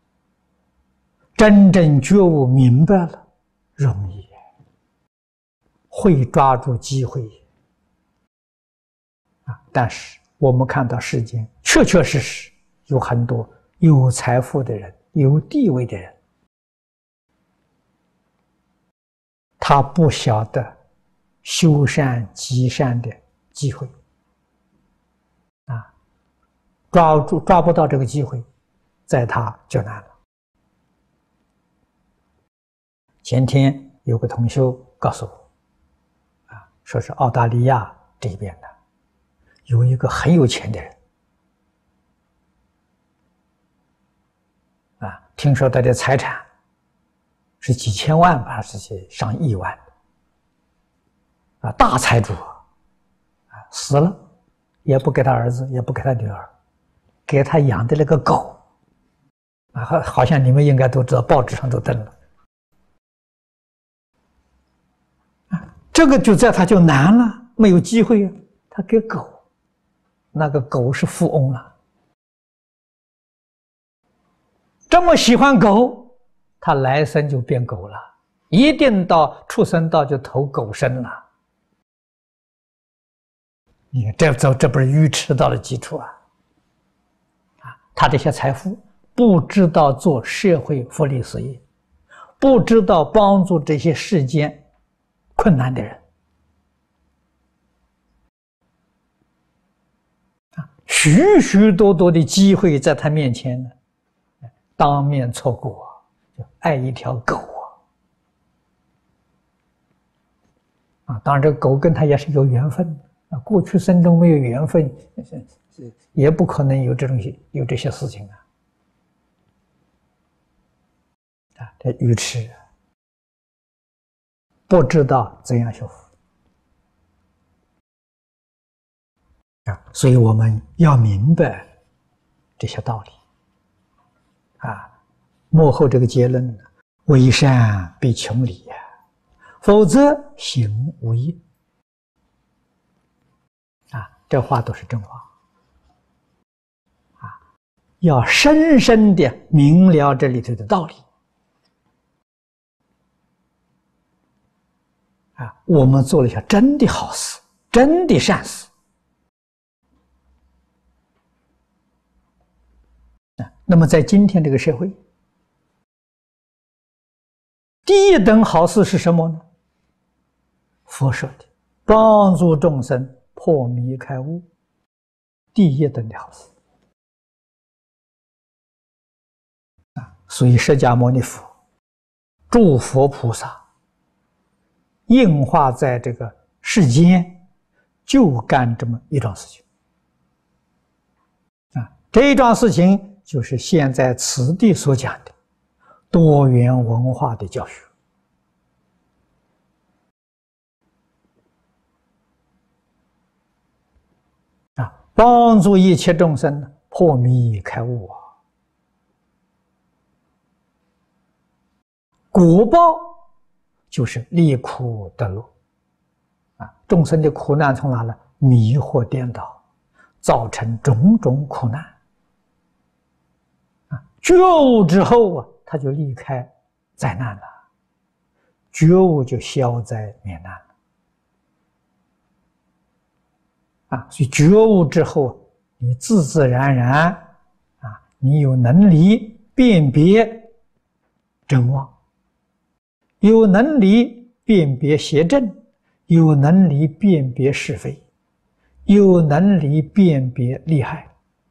真正觉悟明白了，容易，会抓住机会但是我们看到世间确确实实有很多有财富的人、有地位的人，他不晓得修善积善的机会抓不到这个机会，在他就难了。前天有个同修告诉我，说是澳大利亚这边的有一个很有钱的人，听说他的财产是几千万吧，还是上亿万的，大财主，死了也不给他儿子，也不给他女儿，给他养的那个狗，好像你们应该都知道，报纸上都登了。这个就在他就难了，没有机会他给狗，那个狗是富翁了。这么喜欢狗，他来生就变狗了，一定到畜生道就投狗身了。你看，这不是愚痴道的基础他这些财富不知道做社会福利事业，不知道帮助这些世间困难的人许许多多的机会在他面前呢，当面错过，就爱一条狗当然这个狗跟他也是有缘分过去生中没有缘分，也不可能有这些事情这愚痴不知道怎样修复所以我们要明白这些道理幕后这个结论为善必穷理否则行无益这话都是真话要深深的明了这里头的道理我们做了一下真的好事，真的善事那么在今天这个社会，第一等好事是什么呢？佛说的帮助众生破迷开悟，第一等的好事所以释迦牟尼佛诸佛菩萨应化在这个世间，就干这么一桩事情这一桩事情就是现在此地所讲的多元文化的教学帮助一切众生破迷开悟果报就是离苦得乐众生的苦难从哪来？迷惑颠倒，造成种种苦难觉悟之后他就离开灾难了，觉悟就消灾免难了所以觉悟之后你自自然然你有能力辨别真妄，有能力辨别邪正，有能力辨别是非，有能力辨别利害，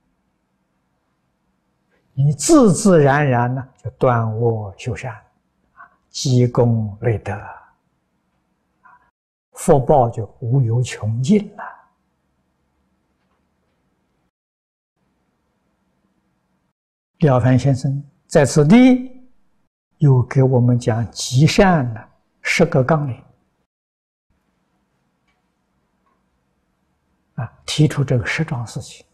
你自自然然呢就断恶修善，积功累德，福报就无有穷尽了。廖凡先生在此地又给我们讲积善的10个纲领提出这个10桩事情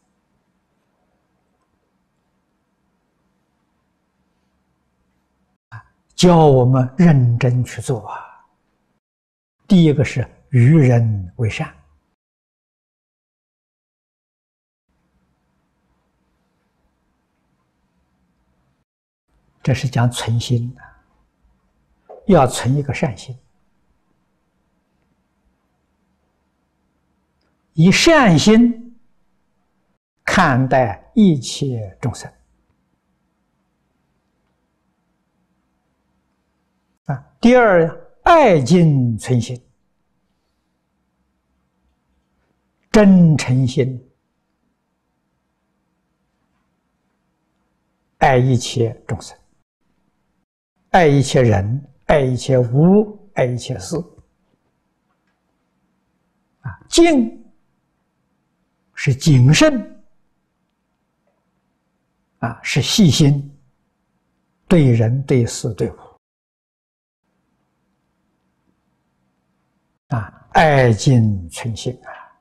教我们认真去做第一个是与人为善， 这是讲存心的，要存一个善心，以善心看待一切众生。第二，爱敬存心，真诚心，爱一切众生，爱一切人，爱一切物，爱一切事。敬是谨慎，是细心，对人对事对物。爱敬存心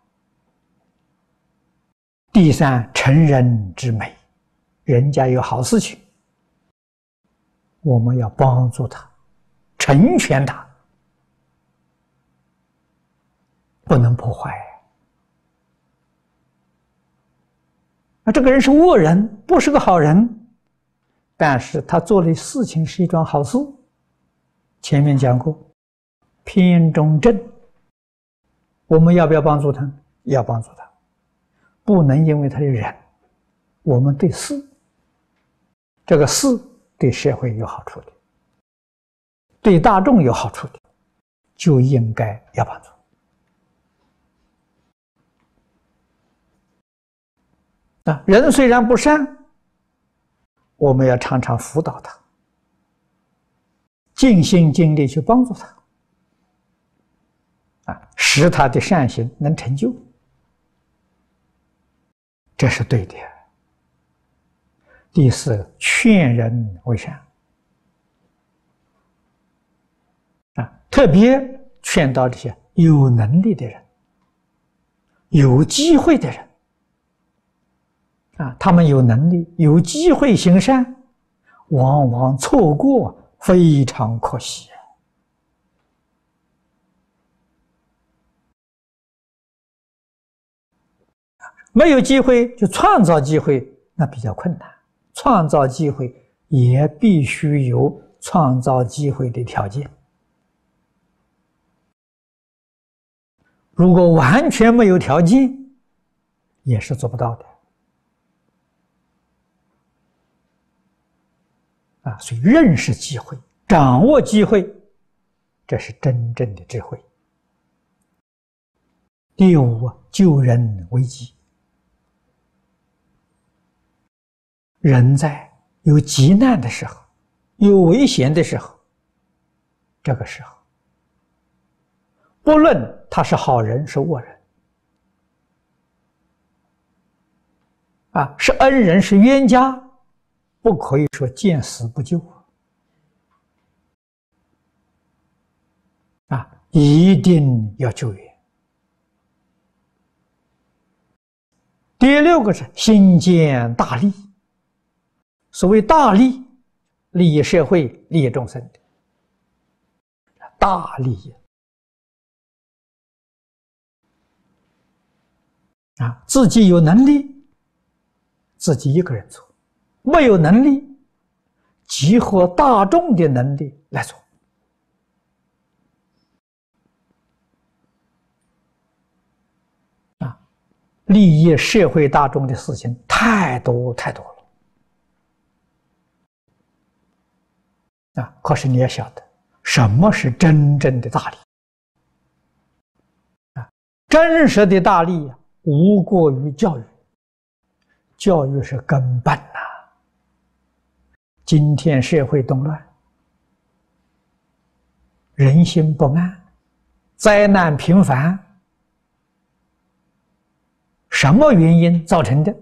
第三，成人之美，人家有好事情，我们要帮助他，成全他，不能破坏。这个人是恶人，不是个好人，但是他做的事情是一桩好事。前面讲过，偏中正，我们要不要帮助他？要帮助他，不能因为他的人，我们对事，这个事对社会有好处的，对大众有好处的，就应该要帮助。人虽然不善，我们要常常辅导他，尽心尽力去帮助他，使他的善行能成就，这是对的。第四，劝人为善，特别劝导这些有能力的人、有机会的人。他们有能力、有机会行善，往往错过，非常可惜。没有机会就创造机会，那比较困难。创造机会也必须有创造机会的条件。如果完全没有条件，也是做不到的。所以认识机会，掌握机会，这是真正的智慧。第五，救人为己。人在有急难的时候，有危险的时候，这个时候，不论他是好人是恶人，是恩人是冤家，不可以说见死不救一定要救援。第六个是心见大利。所谓大利，利益社会、利益众生的大利益自己有能力，自己一个人做；没有能力，集合大众的能力来做。利益社会大众的事情太多太多了。可是你要晓得，什么是真正的大利？真实的大利无过于教育，教育是根本今天社会动乱，人心不安，灾难频繁，什么原因造成的？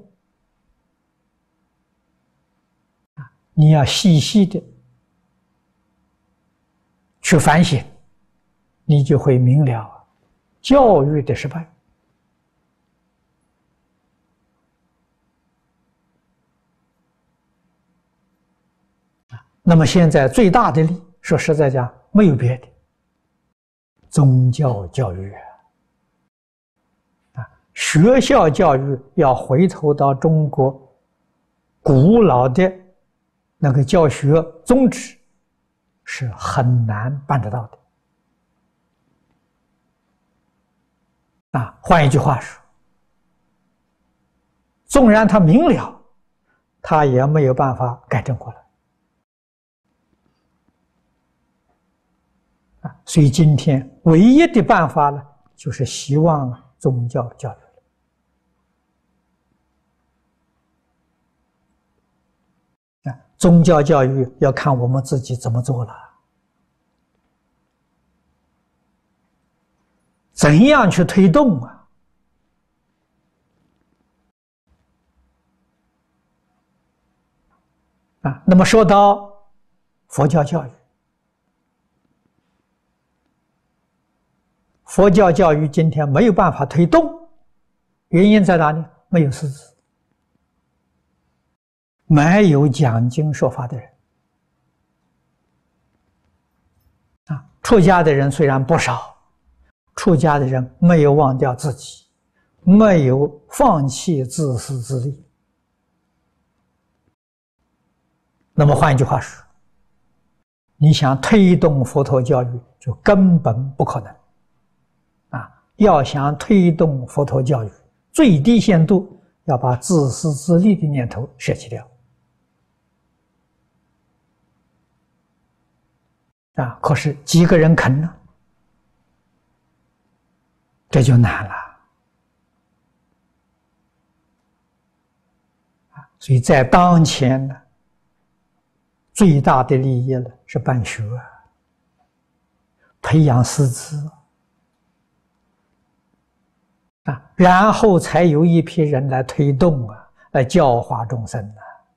你要细细的去反省，你就会明了教育的失败。那么现在最大的利，说实在讲，没有别的，宗教教育学校教育要回头到中国古老的那个教学宗旨是很难办得到的。换一句话说，纵然他明了，他也没有办法改正过来。所以今天唯一的办法呢，就是希望宗教教育。宗教教育要看我们自己怎么做了，怎样去推动那么说到佛教教育，佛教教育今天没有办法推动，原因在哪里？没有师资，没有讲经说法的人。出家的人虽然不少，出家的人没有忘掉自己，没有放弃自私自利。那么换一句话说，你想推动佛陀教育，就根本不可能。要想推动佛陀教育，最低限度要把自私自利的念头舍弃掉。可是几个人肯呢？这就难了。所以在当前呢，最大的利益呢是办学，培养师资然后才有一批人来推动来教化众生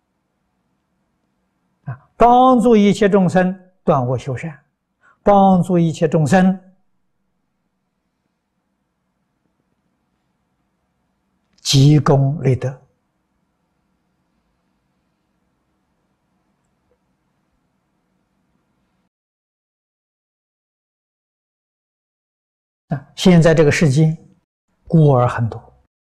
帮助一切众生断恶修善，帮助一切众生积功累德。现在这个世界孤儿很多，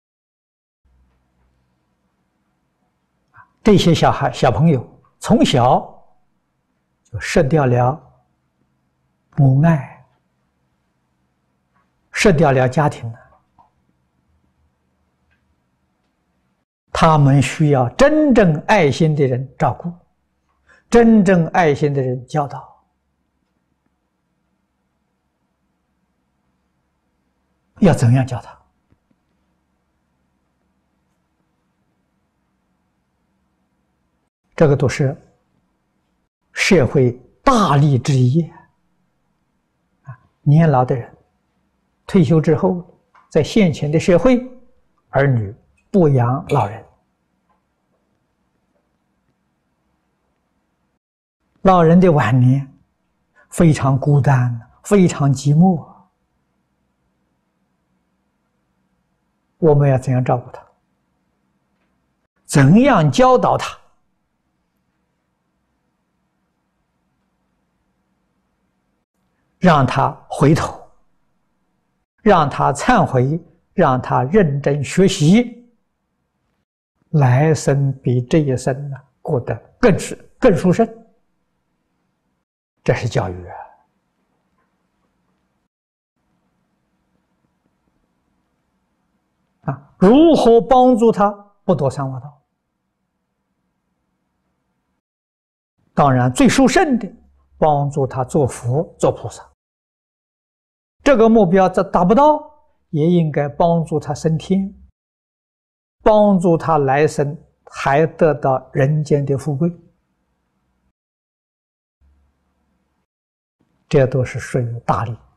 这些小朋友从小就失掉了母爱，失掉了家庭了。他们需要真正爱心的人照顾，真正爱心的人教导。要怎样教他？这个都是社会大利之业。年老的人退休之后，在现前的社会，儿女不养老人，老人的晚年非常孤单，非常寂寞。我们要怎样照顾他？怎样教导他？让他回头，让他忏悔，让他认真学习，来生比这一生过得更殊胜。这是教育如何帮助他不堕三恶道？当然，最殊胜的，帮助他做佛、做菩萨。这个目标达不到，也应该帮助他升天，帮助他来生还得到人间的富贵。这都是属于大利。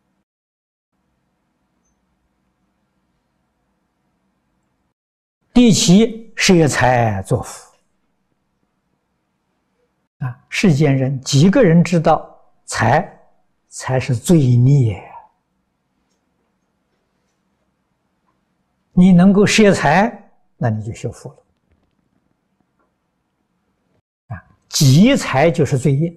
第七，舍财作福。世间人几个人知道财才是罪孽？你能够舍财，那你就修福了。积财就是罪业。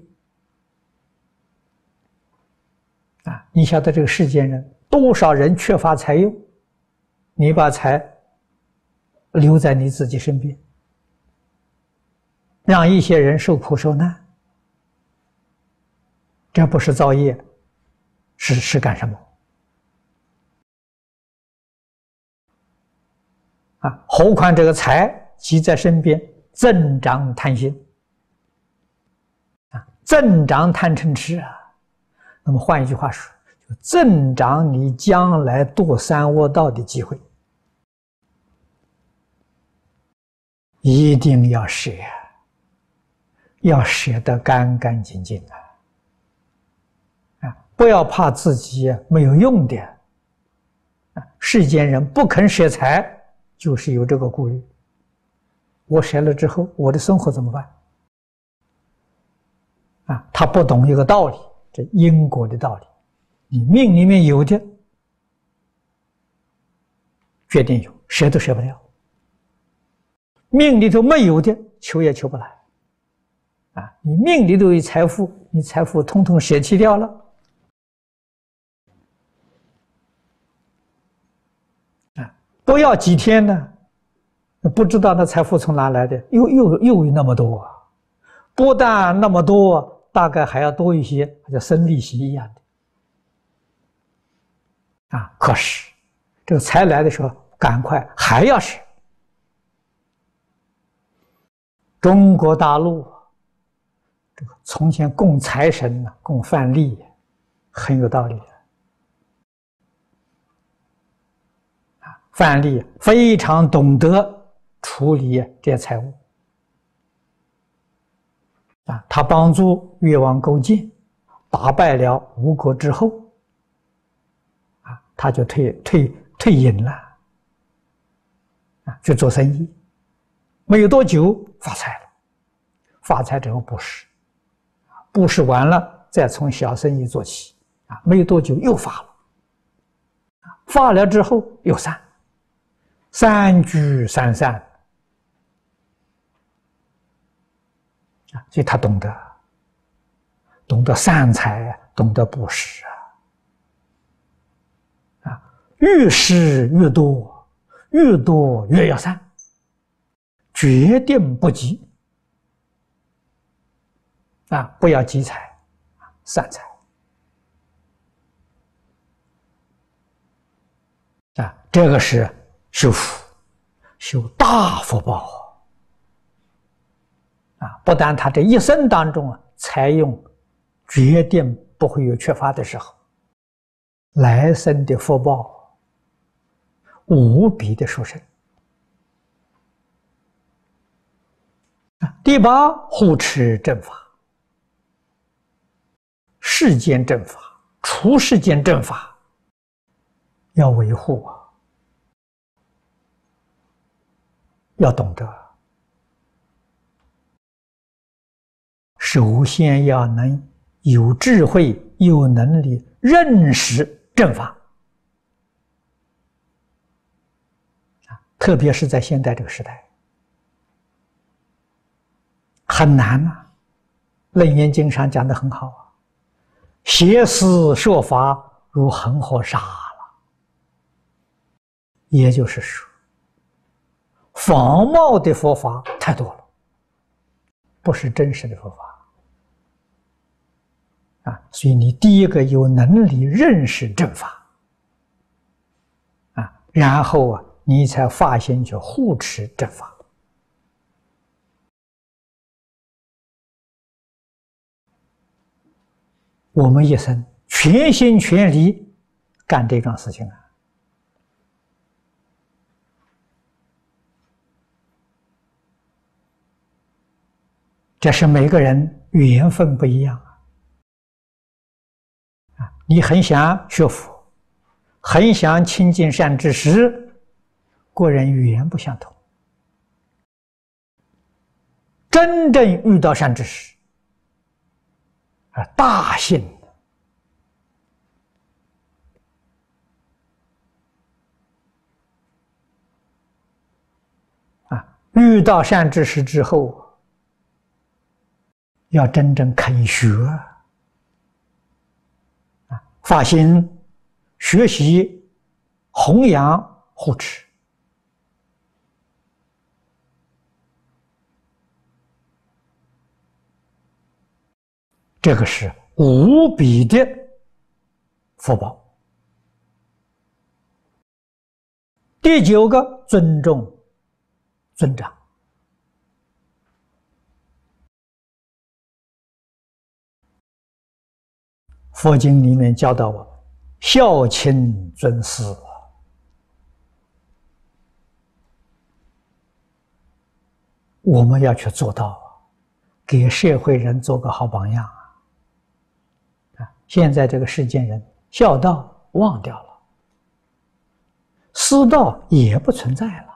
你晓得这个世间人多少人缺乏财用，你把财留在你自己身边， 让一些人受苦受难，这不是造业，是干什么？啊，何况这个财积在身边，增长贪心，啊，增长贪嗔痴啊。那么换一句话说，就增长你将来堕三恶道的机会。一定要舍，要舍得干干净净啊！不要怕自己没有用的啊！世间人不肯舍财，就是有这个顾虑。我舍了之后，我的生活怎么办？啊，他不懂一个道理，这因果的道理。你命里面有的，决定有，舍都舍不掉。命里头没有的，求也求不来，啊！你命里头有财富，你财富统统舍弃掉了，啊！不要几天呢，不知道那财富从哪来的，又有那么多啊！不但那么多，大概还要多一些，好像生利息一样的，啊！可是这个财来的时候，赶快还要舍。中国大陆这个从前供财神呢，供范蠡，很有道理啊。范蠡非常懂得处理这些财物啊，他帮助越王勾践打败了吴国之后啊，他就退隐了啊，去做生意。没有多久发财了，发财之后布施，布施完了再从小生意做起，啊，没有多久又发了，发了之后又散，散聚散散，啊，所以他懂得散财，懂得布施啊，越施越多，越多越要散。决定不急啊！不要积财，散财啊！这个是修福，修大福报啊！不但他这一生当中啊，财用决定不会有缺乏的时候，来生的福报无比的殊胜。第八，护持正法，世间正法、出世间正法要维护啊，要懂得。首先要能有智慧、有能力认识正法特别是在现在这个时代。很难啊，《楞严经》上讲得很好啊，邪思说法如恒河沙了。也就是说，仿冒的佛法太多了，不是真实的佛法啊。所以你第一个有能力认识正法啊，然后啊，你才发心去护持正法。我们一生全心全力干这桩事情啊，这是每个人缘分不一样啊！你很想学佛，很想亲近善知识，个人语言不相同。真正遇到善知识啊，大幸啊！遇到善知识之后，要真正肯学啊，发心学习、弘扬、护持。 这个是无比的福报。第9个，尊重尊长。佛经里面教导我们孝亲尊师，我们要去做到，给社会人做个好榜样啊！现在这个世间人孝道忘掉了，师道也不存在了。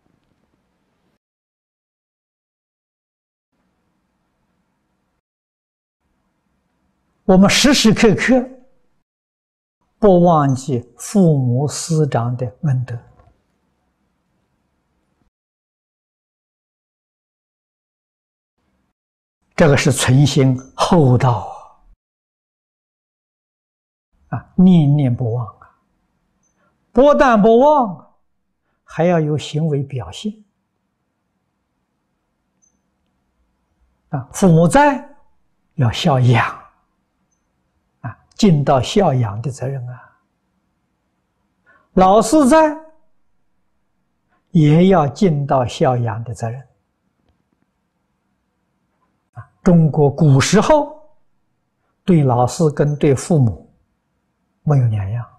我们时时刻刻不忘记父母师长的恩德，这个是存心厚道啊，念念不忘啊！不但不忘，还要有行为表现啊！父母在，要孝养啊，尽到孝养的责任啊！老师在，也要尽到孝养的责任。中国古时候对老师跟对父母没有两样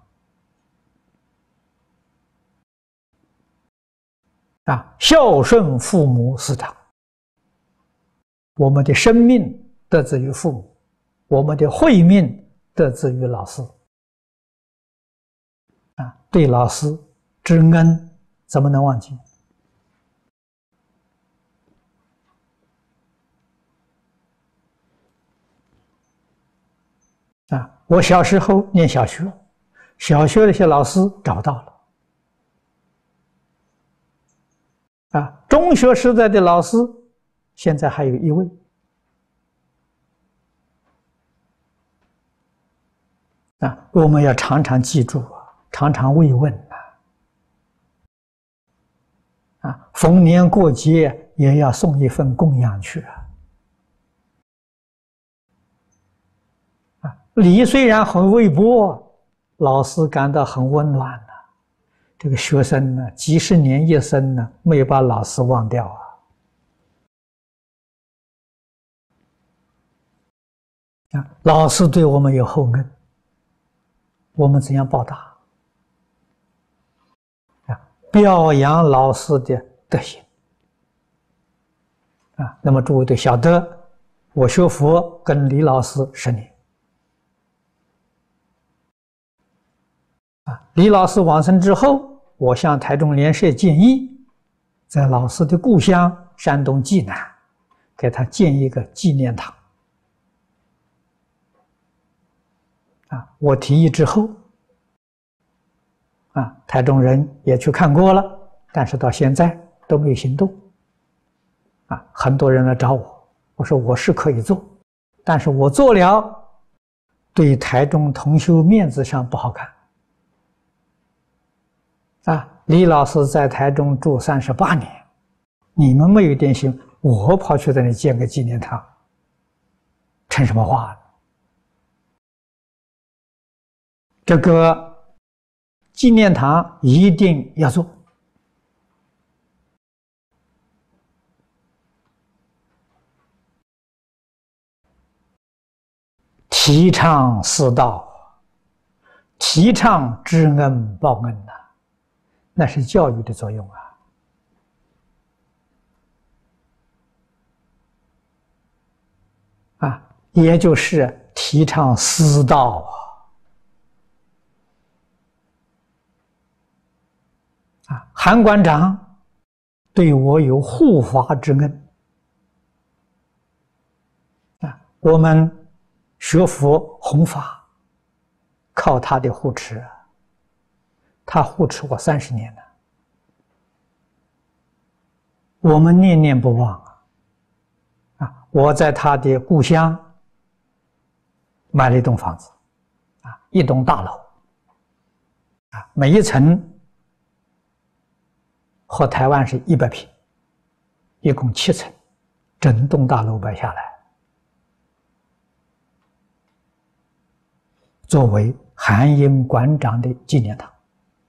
啊，孝顺父母师长。我们的生命得自于父母，我们的慧命得自于老师啊，对老师知恩怎么能忘记啊？我小时候念小学，小学那些老师找到了啊。中学时代的老师，现在还有一位啊。我们要常常记住啊，常常慰问啊，逢年过节也要送一份供养去啊。礼虽然很微薄，老师感到很温暖了。这个学生呢，几十年一生呢，没有把老师忘掉啊！老师对我们有厚恩，我们怎样报答啊？表扬老师的德行啊！那么诸位都晓得，我学佛跟李老师10年啊。李老师往生之后，我向台中莲社建议，在老师的故乡山东济南，给他建一个纪念堂啊。我提议之后啊，台中人也去看过了，但是到现在都没有行动啊。很多人来找我，我说我是可以做，但是我做了，对台中同修面子上不好看啊。李老师在台中住38年，你们没有点心，我跑去在那里建个纪念堂，成什么话呢？这个纪念堂一定要做，提倡师道，提倡知恩报恩呐，那是教育的作用啊，也就是提倡师道啊。韩馆长对我有护法之恩啊，我们学佛弘法靠他的护持，他护持我30年了，我们念念不忘啊。我在他的故乡买了一栋房子啊，一栋大楼啊，每一层和台湾是100平，一共7层，整栋大楼买下来作为韩英馆长的纪念堂。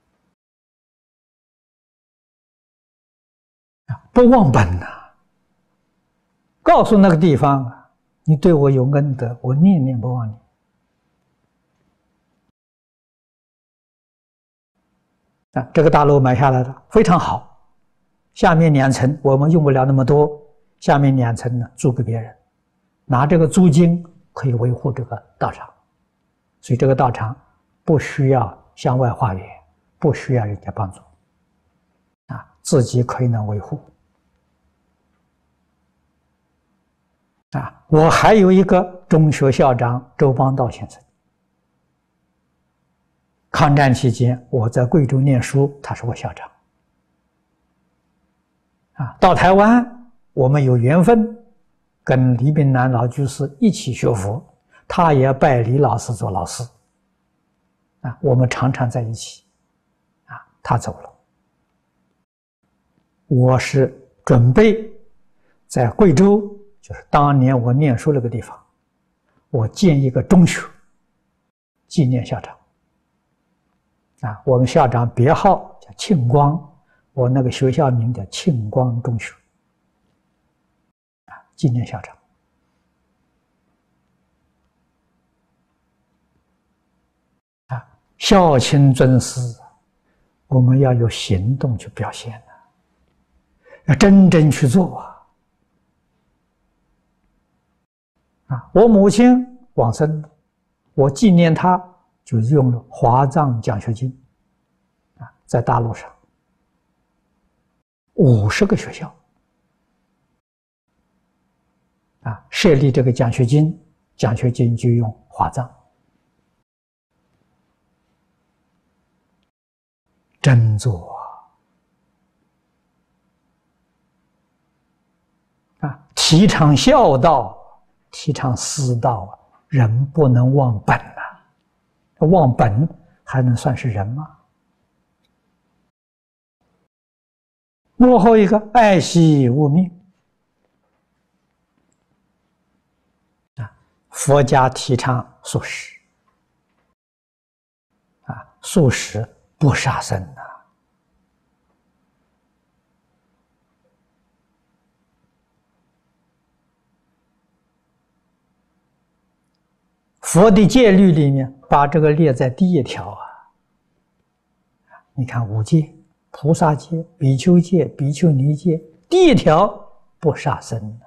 不忘本呐！告诉那个地方啊，你对我有恩德，我念念不忘你。这个大楼买下来的非常好，下面2层我们用不了那么多，下面2层呢租给别人，拿这个租金可以维护这个道场，所以这个道场不需要向外化缘，不需要人家帮助，自己可以能维护。我还有一个中学校长周邦道先生。抗战期间，我在贵州念书，他是我校长。到台湾，我们有缘分，跟李炳南老居士一起学佛，他也拜李老师做老师。我们常常在一起。他走了，我是准备在贵州，就是当年我念书那个地方，我建一个中学，纪念校长。我们校长别号叫庆光，我那个学校名叫庆光中学，纪念校长。孝亲尊师，我们要有行动去表现要真正去做我母亲往生，我纪念她就用了华藏奖学金在大陆上50个学校设立这个奖学金，奖学金就用华藏。真做提倡孝道，提倡师道人不能忘本忘本还能算是人吗？幕后一个爱惜物命佛家提倡素食素食不杀生佛的戒律里面把这个列在第1条你看5戒：菩萨戒、比丘戒、比丘尼戒，第1条不杀生。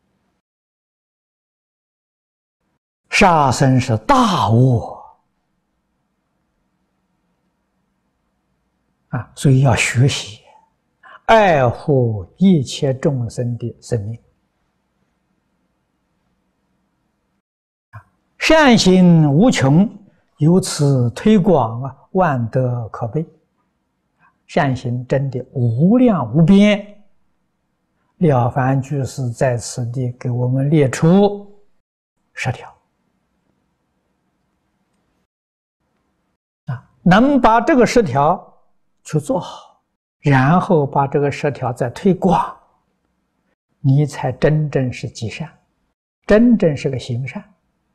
杀生是大恶所以要学习爱护一切众生的生命。善行无穷，由此推广万德可悲。善行真的无量无边。了凡居士在此地给我们列出10条能把这个10条去做好，然后把这个10条再推广，你才真正是积善，真正是个行善。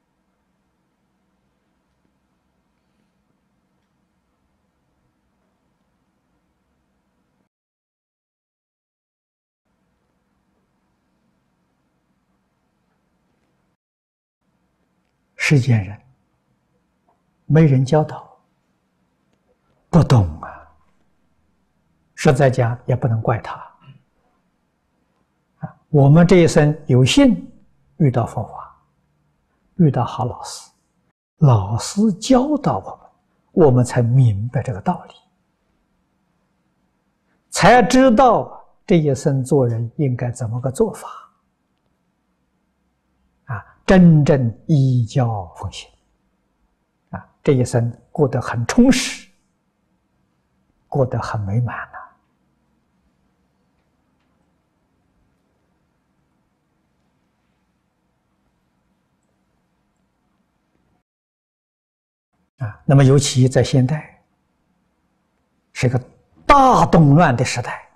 世间人没人教导，不懂实在讲也不能怪他我们这一生有幸遇到佛法，遇到好老师，老师教导我们才明白这个道理，才知道这一生做人应该怎么个做法真正依教奉行这一生过得很充实，过得很美满那么尤其在现代是个大动乱的时代，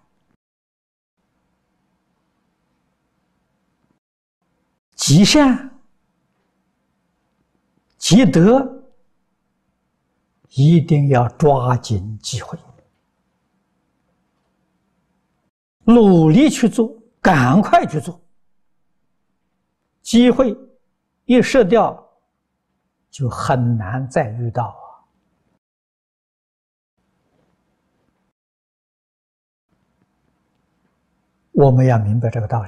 积善积德一定要抓紧机会，努力去做，赶快去做。机会一失掉，就很难再遇到啊！我们要明白这个道理。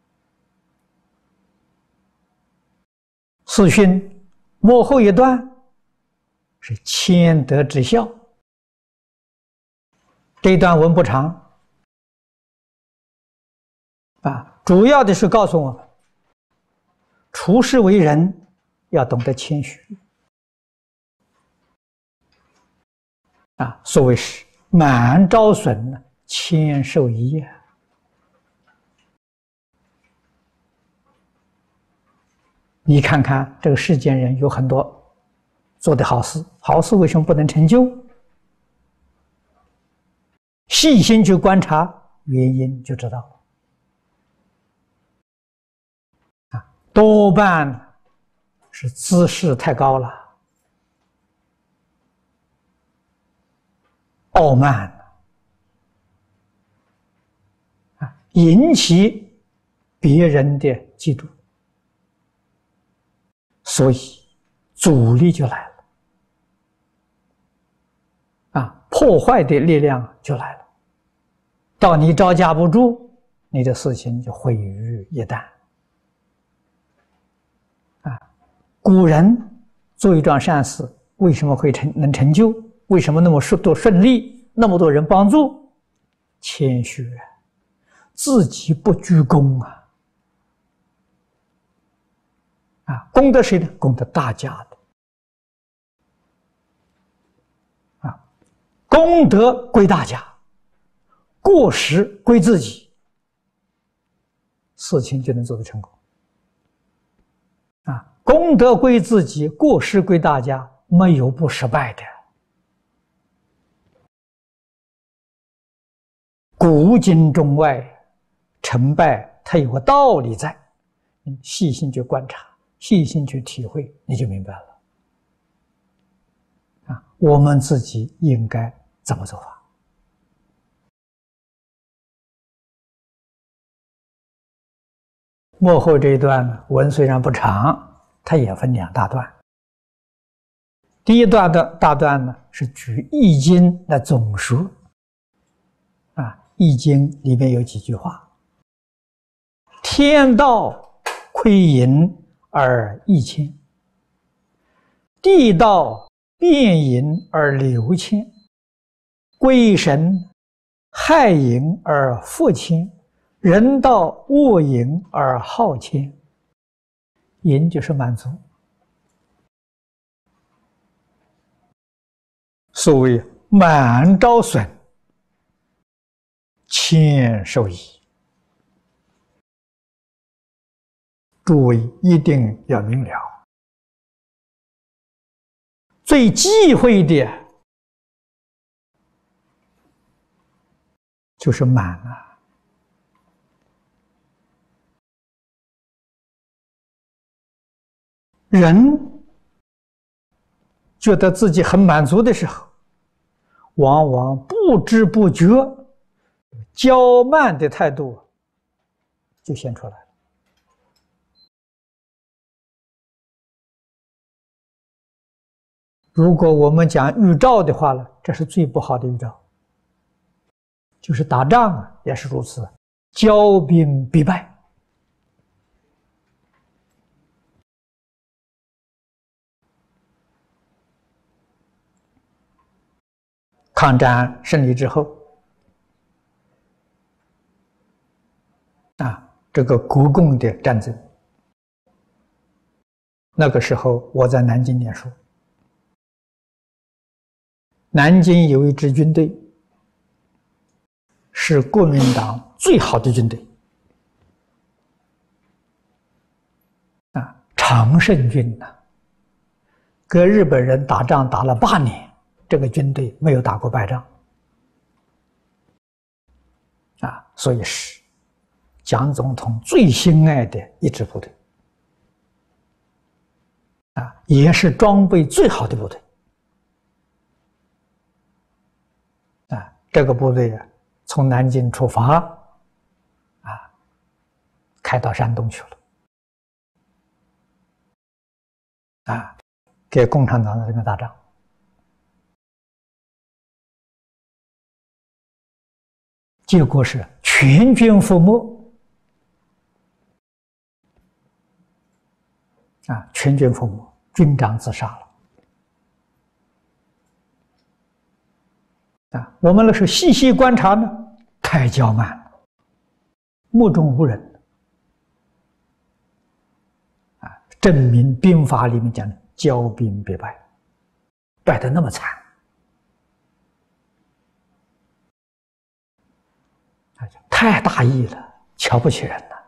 四训末后一段是谦德之孝，这一段文不长啊，主要的是告诉我们，处世为人要懂得谦虚啊。所谓是满招损，谦受益啊。你看看这个世间人有很多做的好事，好事为什么不能成就？细心去观察原因就知道了啊，多半是姿势太高了，傲慢啊，引起别人的嫉妒。所以阻力就来了啊，破坏的力量就来了，到你招架不住，你的事情就毁于一旦啊。古人做一桩善事，为什么会能成就？为什么那么顺利？那么多人帮助？谦虚，自己不居功啊。啊，功德谁的？功德大家的。啊，功德归大家，过失归自己，事情就能做得成功。啊，功德归自己，过失归大家，没有不失败的。古今中外，成败它有个道理在，你细心去观察。细心去体会，你就明白了啊！我们自己应该怎么做法？末后这一段文虽然不长，它也分两大段。第一段的大段呢，是举《易经》来总说啊，《易经》里面有几句话：天道亏盈而益谦，地道变盈而流谦，鬼神害盈而富谦，人道恶盈而好谦。盈就是满足，所谓满招损，谦受益。诸位一定要明了，最忌讳的就是满啊！人觉得自己很满足的时候，往往不知不觉骄慢的态度就显出来了。如果我们讲预兆的话呢，这是最不好的预兆，就是打仗啊，也是如此，骄兵必败。抗战胜利之后，这个国共的战争，那个时候我在南京念书。南京有一支军队，是国民党最好的军队，常胜军呐，跟日本人打仗打了8年，这个军队没有打过败仗，所以是蒋总统最心爱的一支部队，也是装备最好的部队。 这个部队啊，从南京出发，啊，开到山东去了，啊，给共产党在这边打仗。结果是全军覆没，啊，全军覆没，军长自杀了。啊，我们那时候细细观察呢，太骄慢了，目中无人。啊，证明兵法里面讲的骄兵必败，败得那么惨。太大意了，瞧不起人了。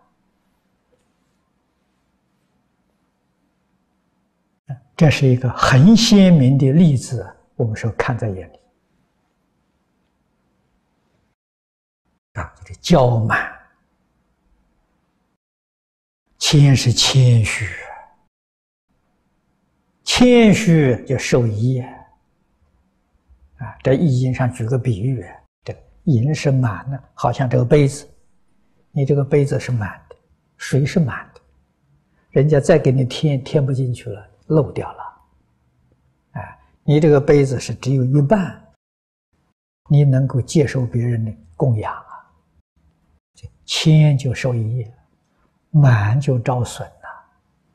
这是一个很鲜明的例子，我们说看在眼里。啊，这个骄慢，谦是谦虚，谦虚就受益。啊，这易经上举个比喻。银是满的，好像这个杯子，你这个杯子是满的，水是满的，人家再给你添不进去了，漏掉了。哎，你这个杯子是只有一半，你能够接受别人的供养啊，谦就受益，满就招损了。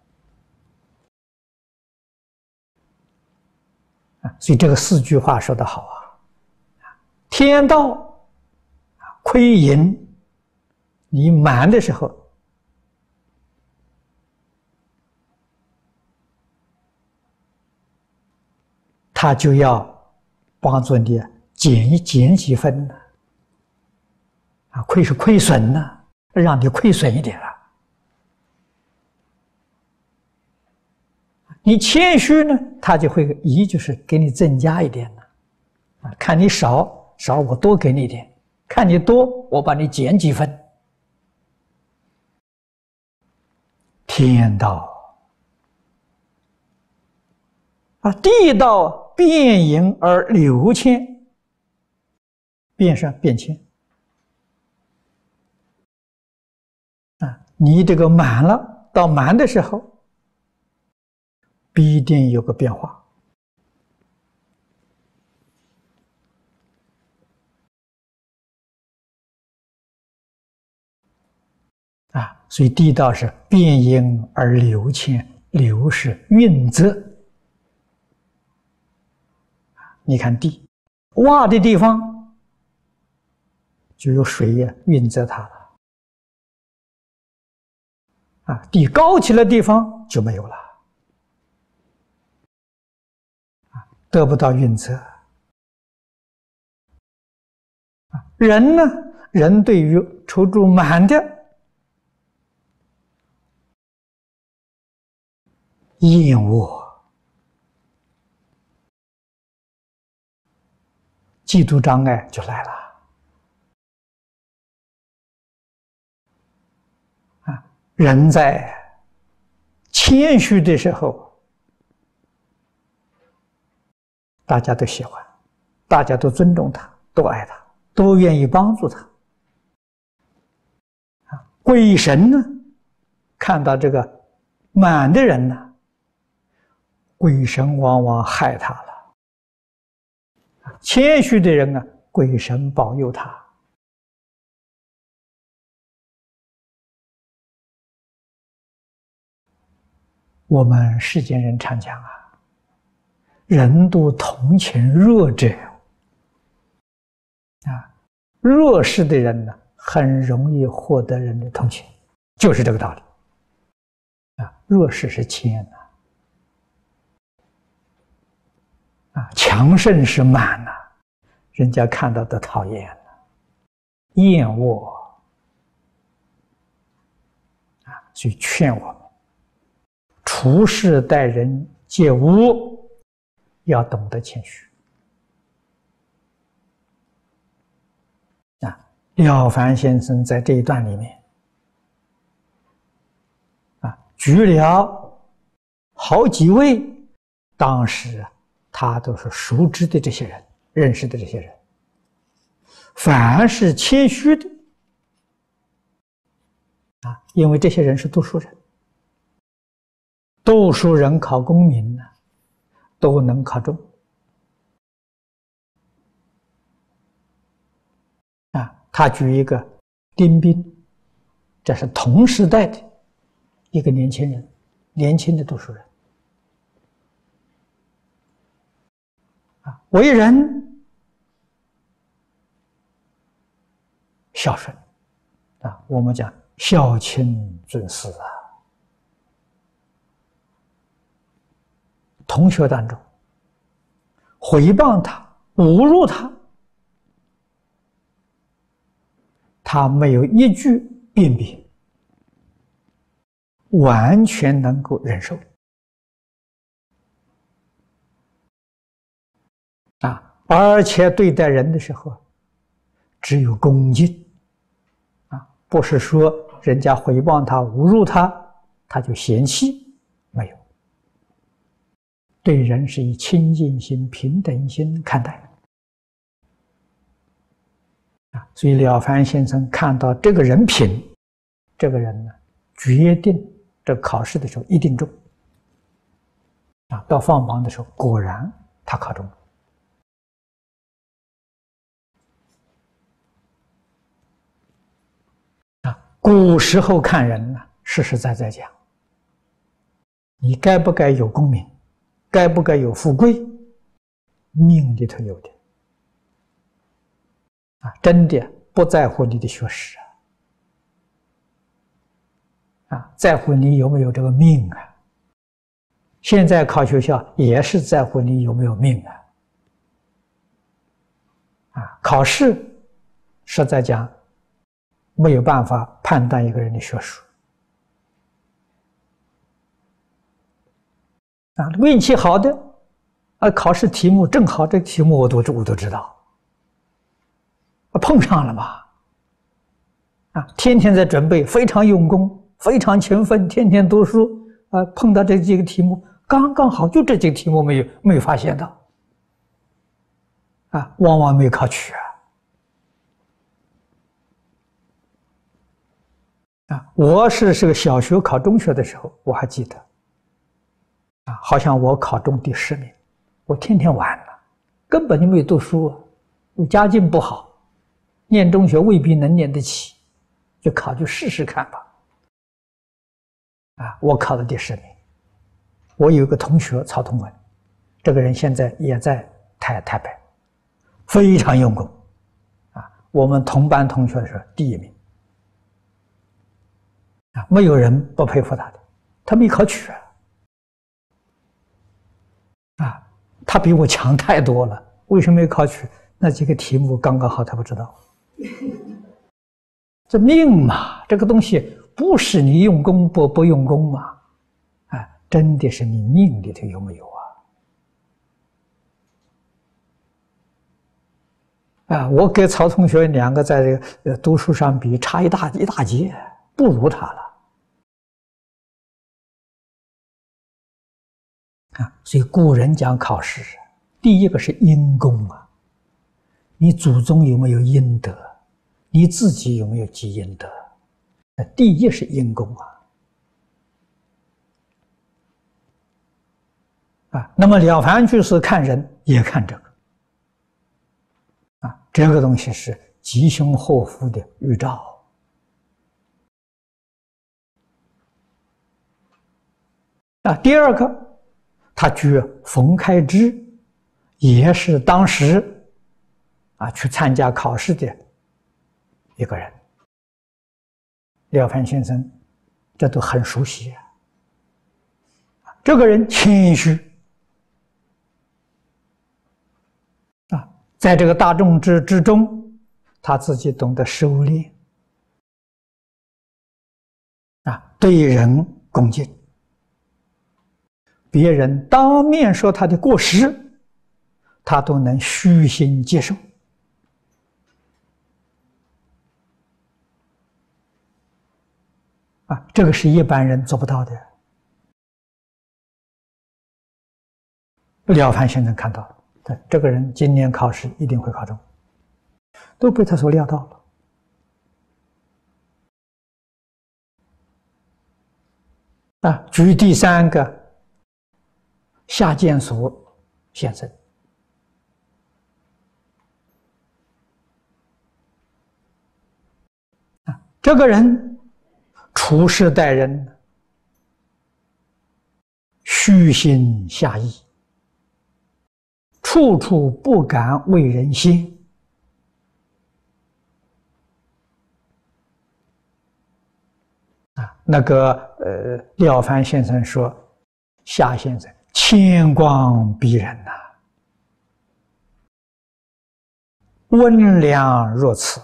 啊，所以这个4句话说得好啊，天道。亏盈，你满的时候，他就要帮助你减几分呢。啊，亏是亏损呢，让你亏损一点了。你谦虚呢，他就会就是给你增加一点呢。啊，看你少我多给你一点。看你多，我把你减几分。天道啊，地道变盈而流谦，变是变迁啊。你这个满了，到满的时候，必定有个变化。啊，所以地道是变盈而流谦，流是运泽。你看地洼的地方就有水呀运泽它了，啊，地高起的地方就没有了，啊，得不到运泽。啊，人呢，人对于抽住满的。厌恶，嫉妒障碍就来了。啊，人在谦虚的时候，大家都喜欢，大家都尊重他，都爱他，都愿意帮助他。啊，鬼神呢，看到这个满的人呢，鬼神往往害他了。谦虚的人啊，鬼神保佑他。我们世间人常讲啊，人都同情弱者啊，弱势的人呢，很容易获得人的同情，就是这个道理啊。弱势是谦呐。啊，强盛是慢呐，人家看到都讨厌了，厌恶啊，所以劝我们处事待人接物要懂得谦虚啊。了凡先生在这一段里面啊，举了好几位当时他都是熟知的这些人，认识的这些人， 凡是谦虚的因为这些人是读书人，读书人考功名呢，都能考中他举一个丁宾，这是同时代的一个年轻人，年轻的读书人为人孝顺我们讲孝亲尊师同学当中诽谤他、侮辱他，他没有一句辩别，完全能够忍受而且对待人的时候只有恭敬不是说人家诽谤他、侮辱他，他就嫌弃，没有，对人是以清净心、平等心看待所以了凡先生看到这个人品，这个人呢，决定这考试的时候一定中到放榜的时候，果然他考中了古时候看人呢，实实在在讲，你该不该有功名，该不该有富贵，命里头有的真的不在乎你的学识在乎你有没有这个命现在考学校也是在乎你有没有命考试实在讲没有办法判断一个人的学术运气好的考试题目正好，这个题目我都知道碰上了嘛天天在准备，非常用功，非常勤奋，天天读书碰到这几个题目刚刚好，就这几个题目没有发现到往往没有考取我是个小学考中学的时候，我还记得好像我考中第10名，我天天玩根本就没有读书我家境不好，念中学未必能念得起，就试试看吧我考了第10名。我有个同学曹同文，这个人现在也在台北，非常用功我们同班同学的时候第1名没有人不佩服他的，他没考取他比我强太多了，为什么没考取？那几个题目刚刚好，他不知道这命嘛，这个东西不是你用功不用功嘛真的是你命里头有没有我跟曹同学2个在这个读书上比差一大截，不如他了所以古人讲考试第一个是因功你祖宗有没有阴德，你自己有没有积阴德，第一是因功那么了凡居士看人也看这个这个东西是吉凶祸福的预兆第二个他举冯开之，也是当时去参加考试的一个人，了凡先生这都很熟悉这个人谦虚在这个大众之中，他自己懂得收敛对人恭敬，别人当面说他的过失，他都能虚心接受这个是一般人做不到的。了凡先生看到这个人今年考试一定会考中都被他所料到了。举第三个夏建所先生。这个人处事待人虚心下义，处处不敢为人先。那个廖凡先生说，夏先生谦光逼人呐，温良若此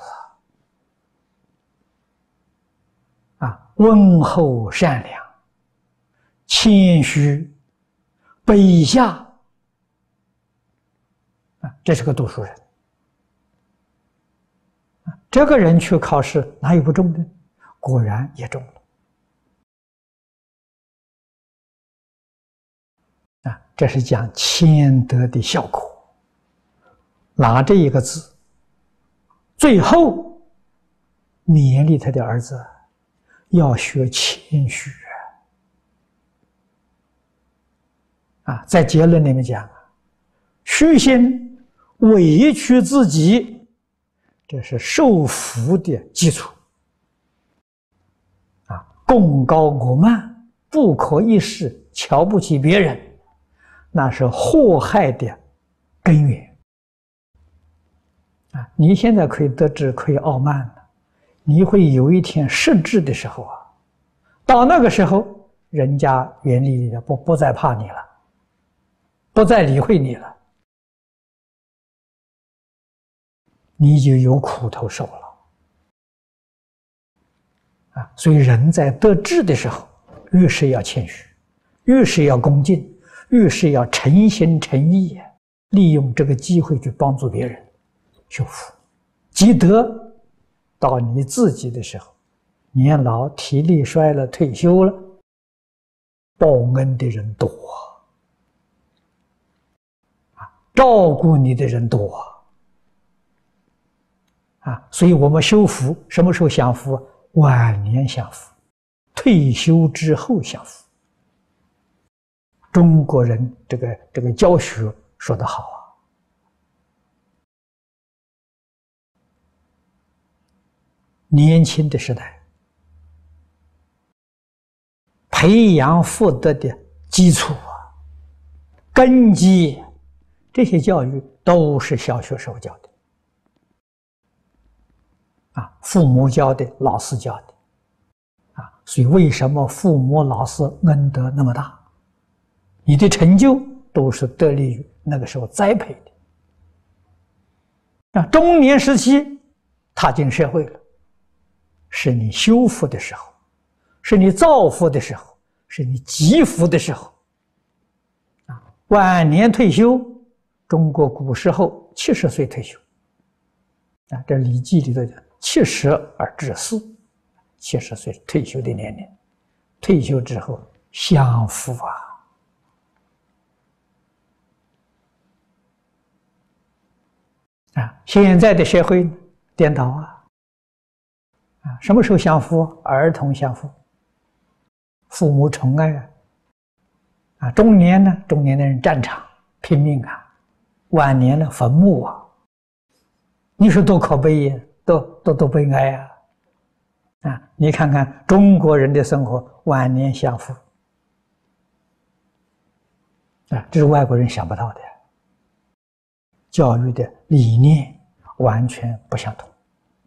温厚善良，谦虚卑下这是个读书人。这个人去考试哪有不中的？果然也中了。这是讲谦德的效果。拿这一个字，最后勉励他的儿子要学谦虚在结论里面讲，虚心委屈自己，这是受福的基础贡高我慢，不可一世，瞧不起别人，那是祸害的根源你现在可以得志，可以傲慢了，你会有一天失志的时候到那个时候，人家远离你了，不再怕你了，不再理会你了，你就有苦头受了所以人在得志的时候，越是要谦虚，越是要恭敬，越是要诚心诚意利用这个机会去帮助别人修福积德。到你自己的时候，年老体力衰了，退休了，报恩的人多照顾你的人多所以我们修福什么时候享福？晚年享福，退休之后享福。中国人这个教学说得好年轻的时代培养福德的基础根基，这些教育都是小学时候教的父母教的，老师教的所以为什么父母老师恩德那么大？你的成就都是得力于那个时候栽培的中年时期踏进社会了，是你修福的时候，是你造福的时候，是你积福的时候晚年退休，中国古时候70岁退休这《礼记》里头讲70而致4，70岁退休的年龄，退休之后享福现在的社会颠倒什么时候享福？儿童享福，父母宠爱中年呢？中年的人战场拼命晚年呢坟墓你说多可悲呀，多悲哀你看看中国人的生活，晚年享福这是外国人想不到的，教育的理念完全不相同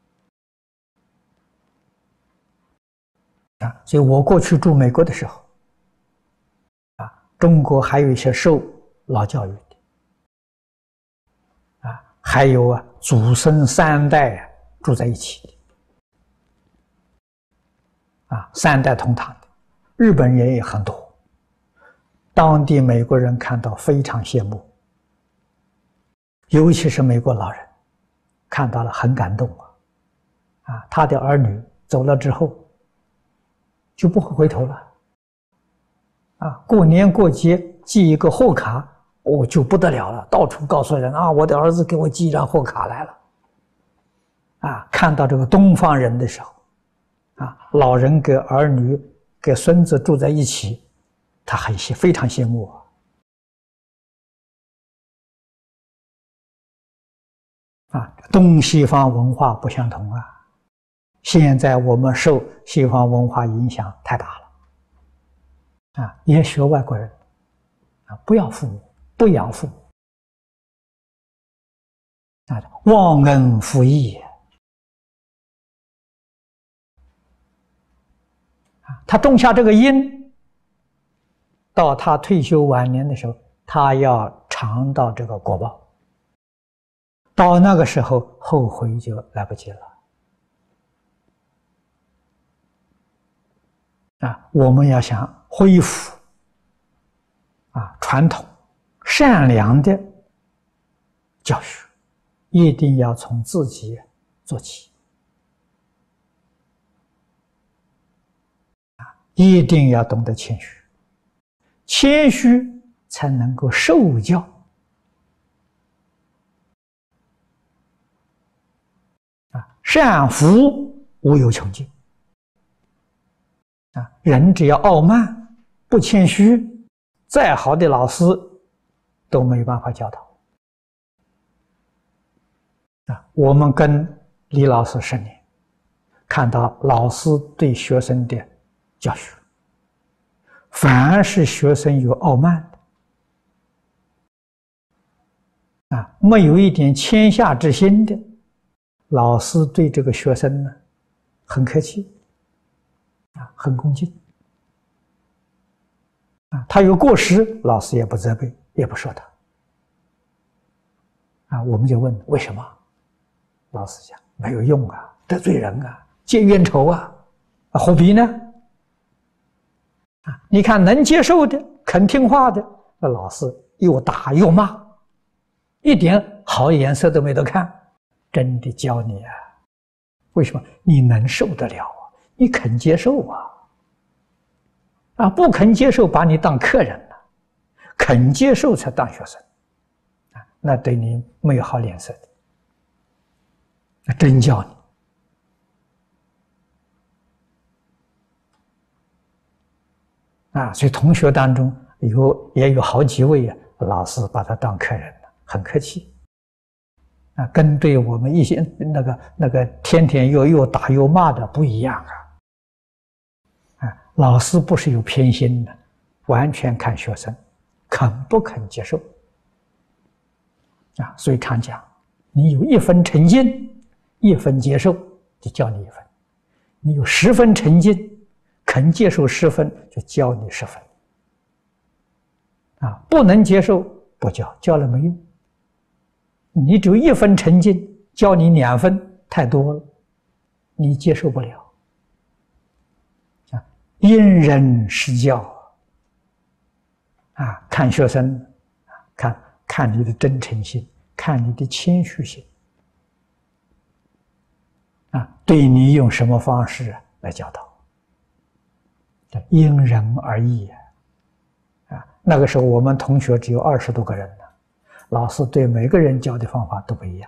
所以我过去住美国的时候中国还有一些受老教育的还有祖孙3代住在一起的3代同堂的，日本人也很多，当地美国人看到非常羡慕，尤其是美国老人看到了很感动他的儿女走了之后就不会回头了过年过节寄一个贺卡就不得了了，到处告诉人我的儿子给我寄一张贺卡来了看到这个东方人的时候，老人跟儿女、跟孙子住在一起，他非常羡慕东西方文化不相同现在我们受西方文化影响太大了也学外国人不要父母，不养父母忘恩负义他种下这个因，到他退休晚年的时候，他要尝到这个果报。到那个时候后悔就来不及了我们要想恢复传统善良的教学，一定要从自己做起一定要懂得谦虚，谦虚才能够受教善福无有穷尽人只要傲慢不谦虚，再好的老师都没办法教导我们跟李老师10年，看到老师对学生的教学，凡是学生有傲慢的没有一点谦下之心的，老师对这个学生呢很客气很恭敬他有过失，老师也不责备，也不说他我们就问为什么？老师讲没有用得罪人结冤仇何必呢？你看能接受的肯听话的，那老师又打又骂，一点好颜色都没得看，真的教你为什么？你能受得了你肯接受不肯接受把你当客人了，肯接受才当学生那对你没有好脸色的，那真教你所以同学当中也有好几位老师把他当客人了，很客气跟对我们一些那个天天又打又骂的不一样老师不是有偏心的，完全看学生肯不肯接受所以常讲，你有1分诚信，1分接受，就教你1分；你有10分诚信，肯接受10分，就教你10分不能接受不教，教了没用。你只有1分诚信，教你2分太多了，你接受不了因人施教看学生看你的真诚心，看你的谦虚心对你用什么方式来教导，因人而异那个时候我们同学只有20多个人呢，老师对每个人教的方法都不一样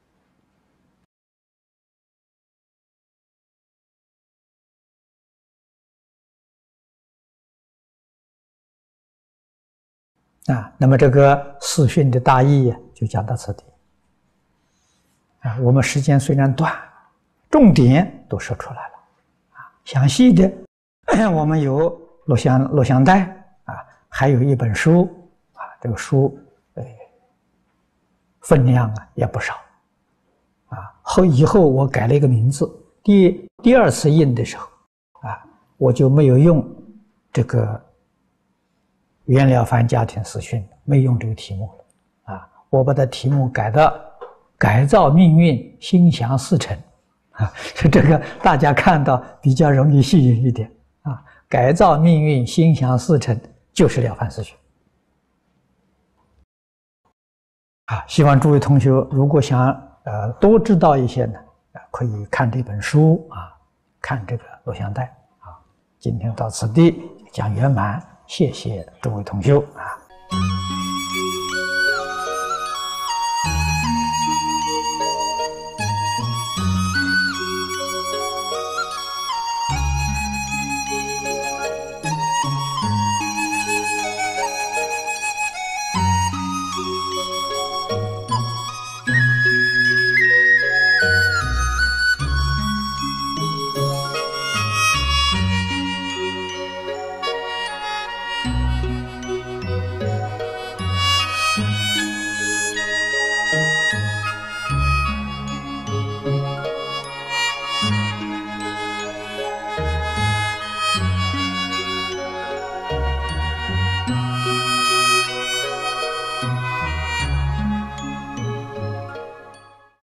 那么这个四训的大意就讲到此地我们时间虽然短，重点都说出来了详细的我们有录像带还有一本书这个书分量也不少以后我改了一个名字，第2次印的时候我就没有用这个袁了凡家庭四训，没用这个题目了我把它题目改到改造命运心想事成这个大家看到比较容易吸引一点改造命运心想事成就是了凡四训希望诸位同学如果想多知道一些呢可以看这本书看这个录像带今天到此地讲圆满，谢谢诸位同学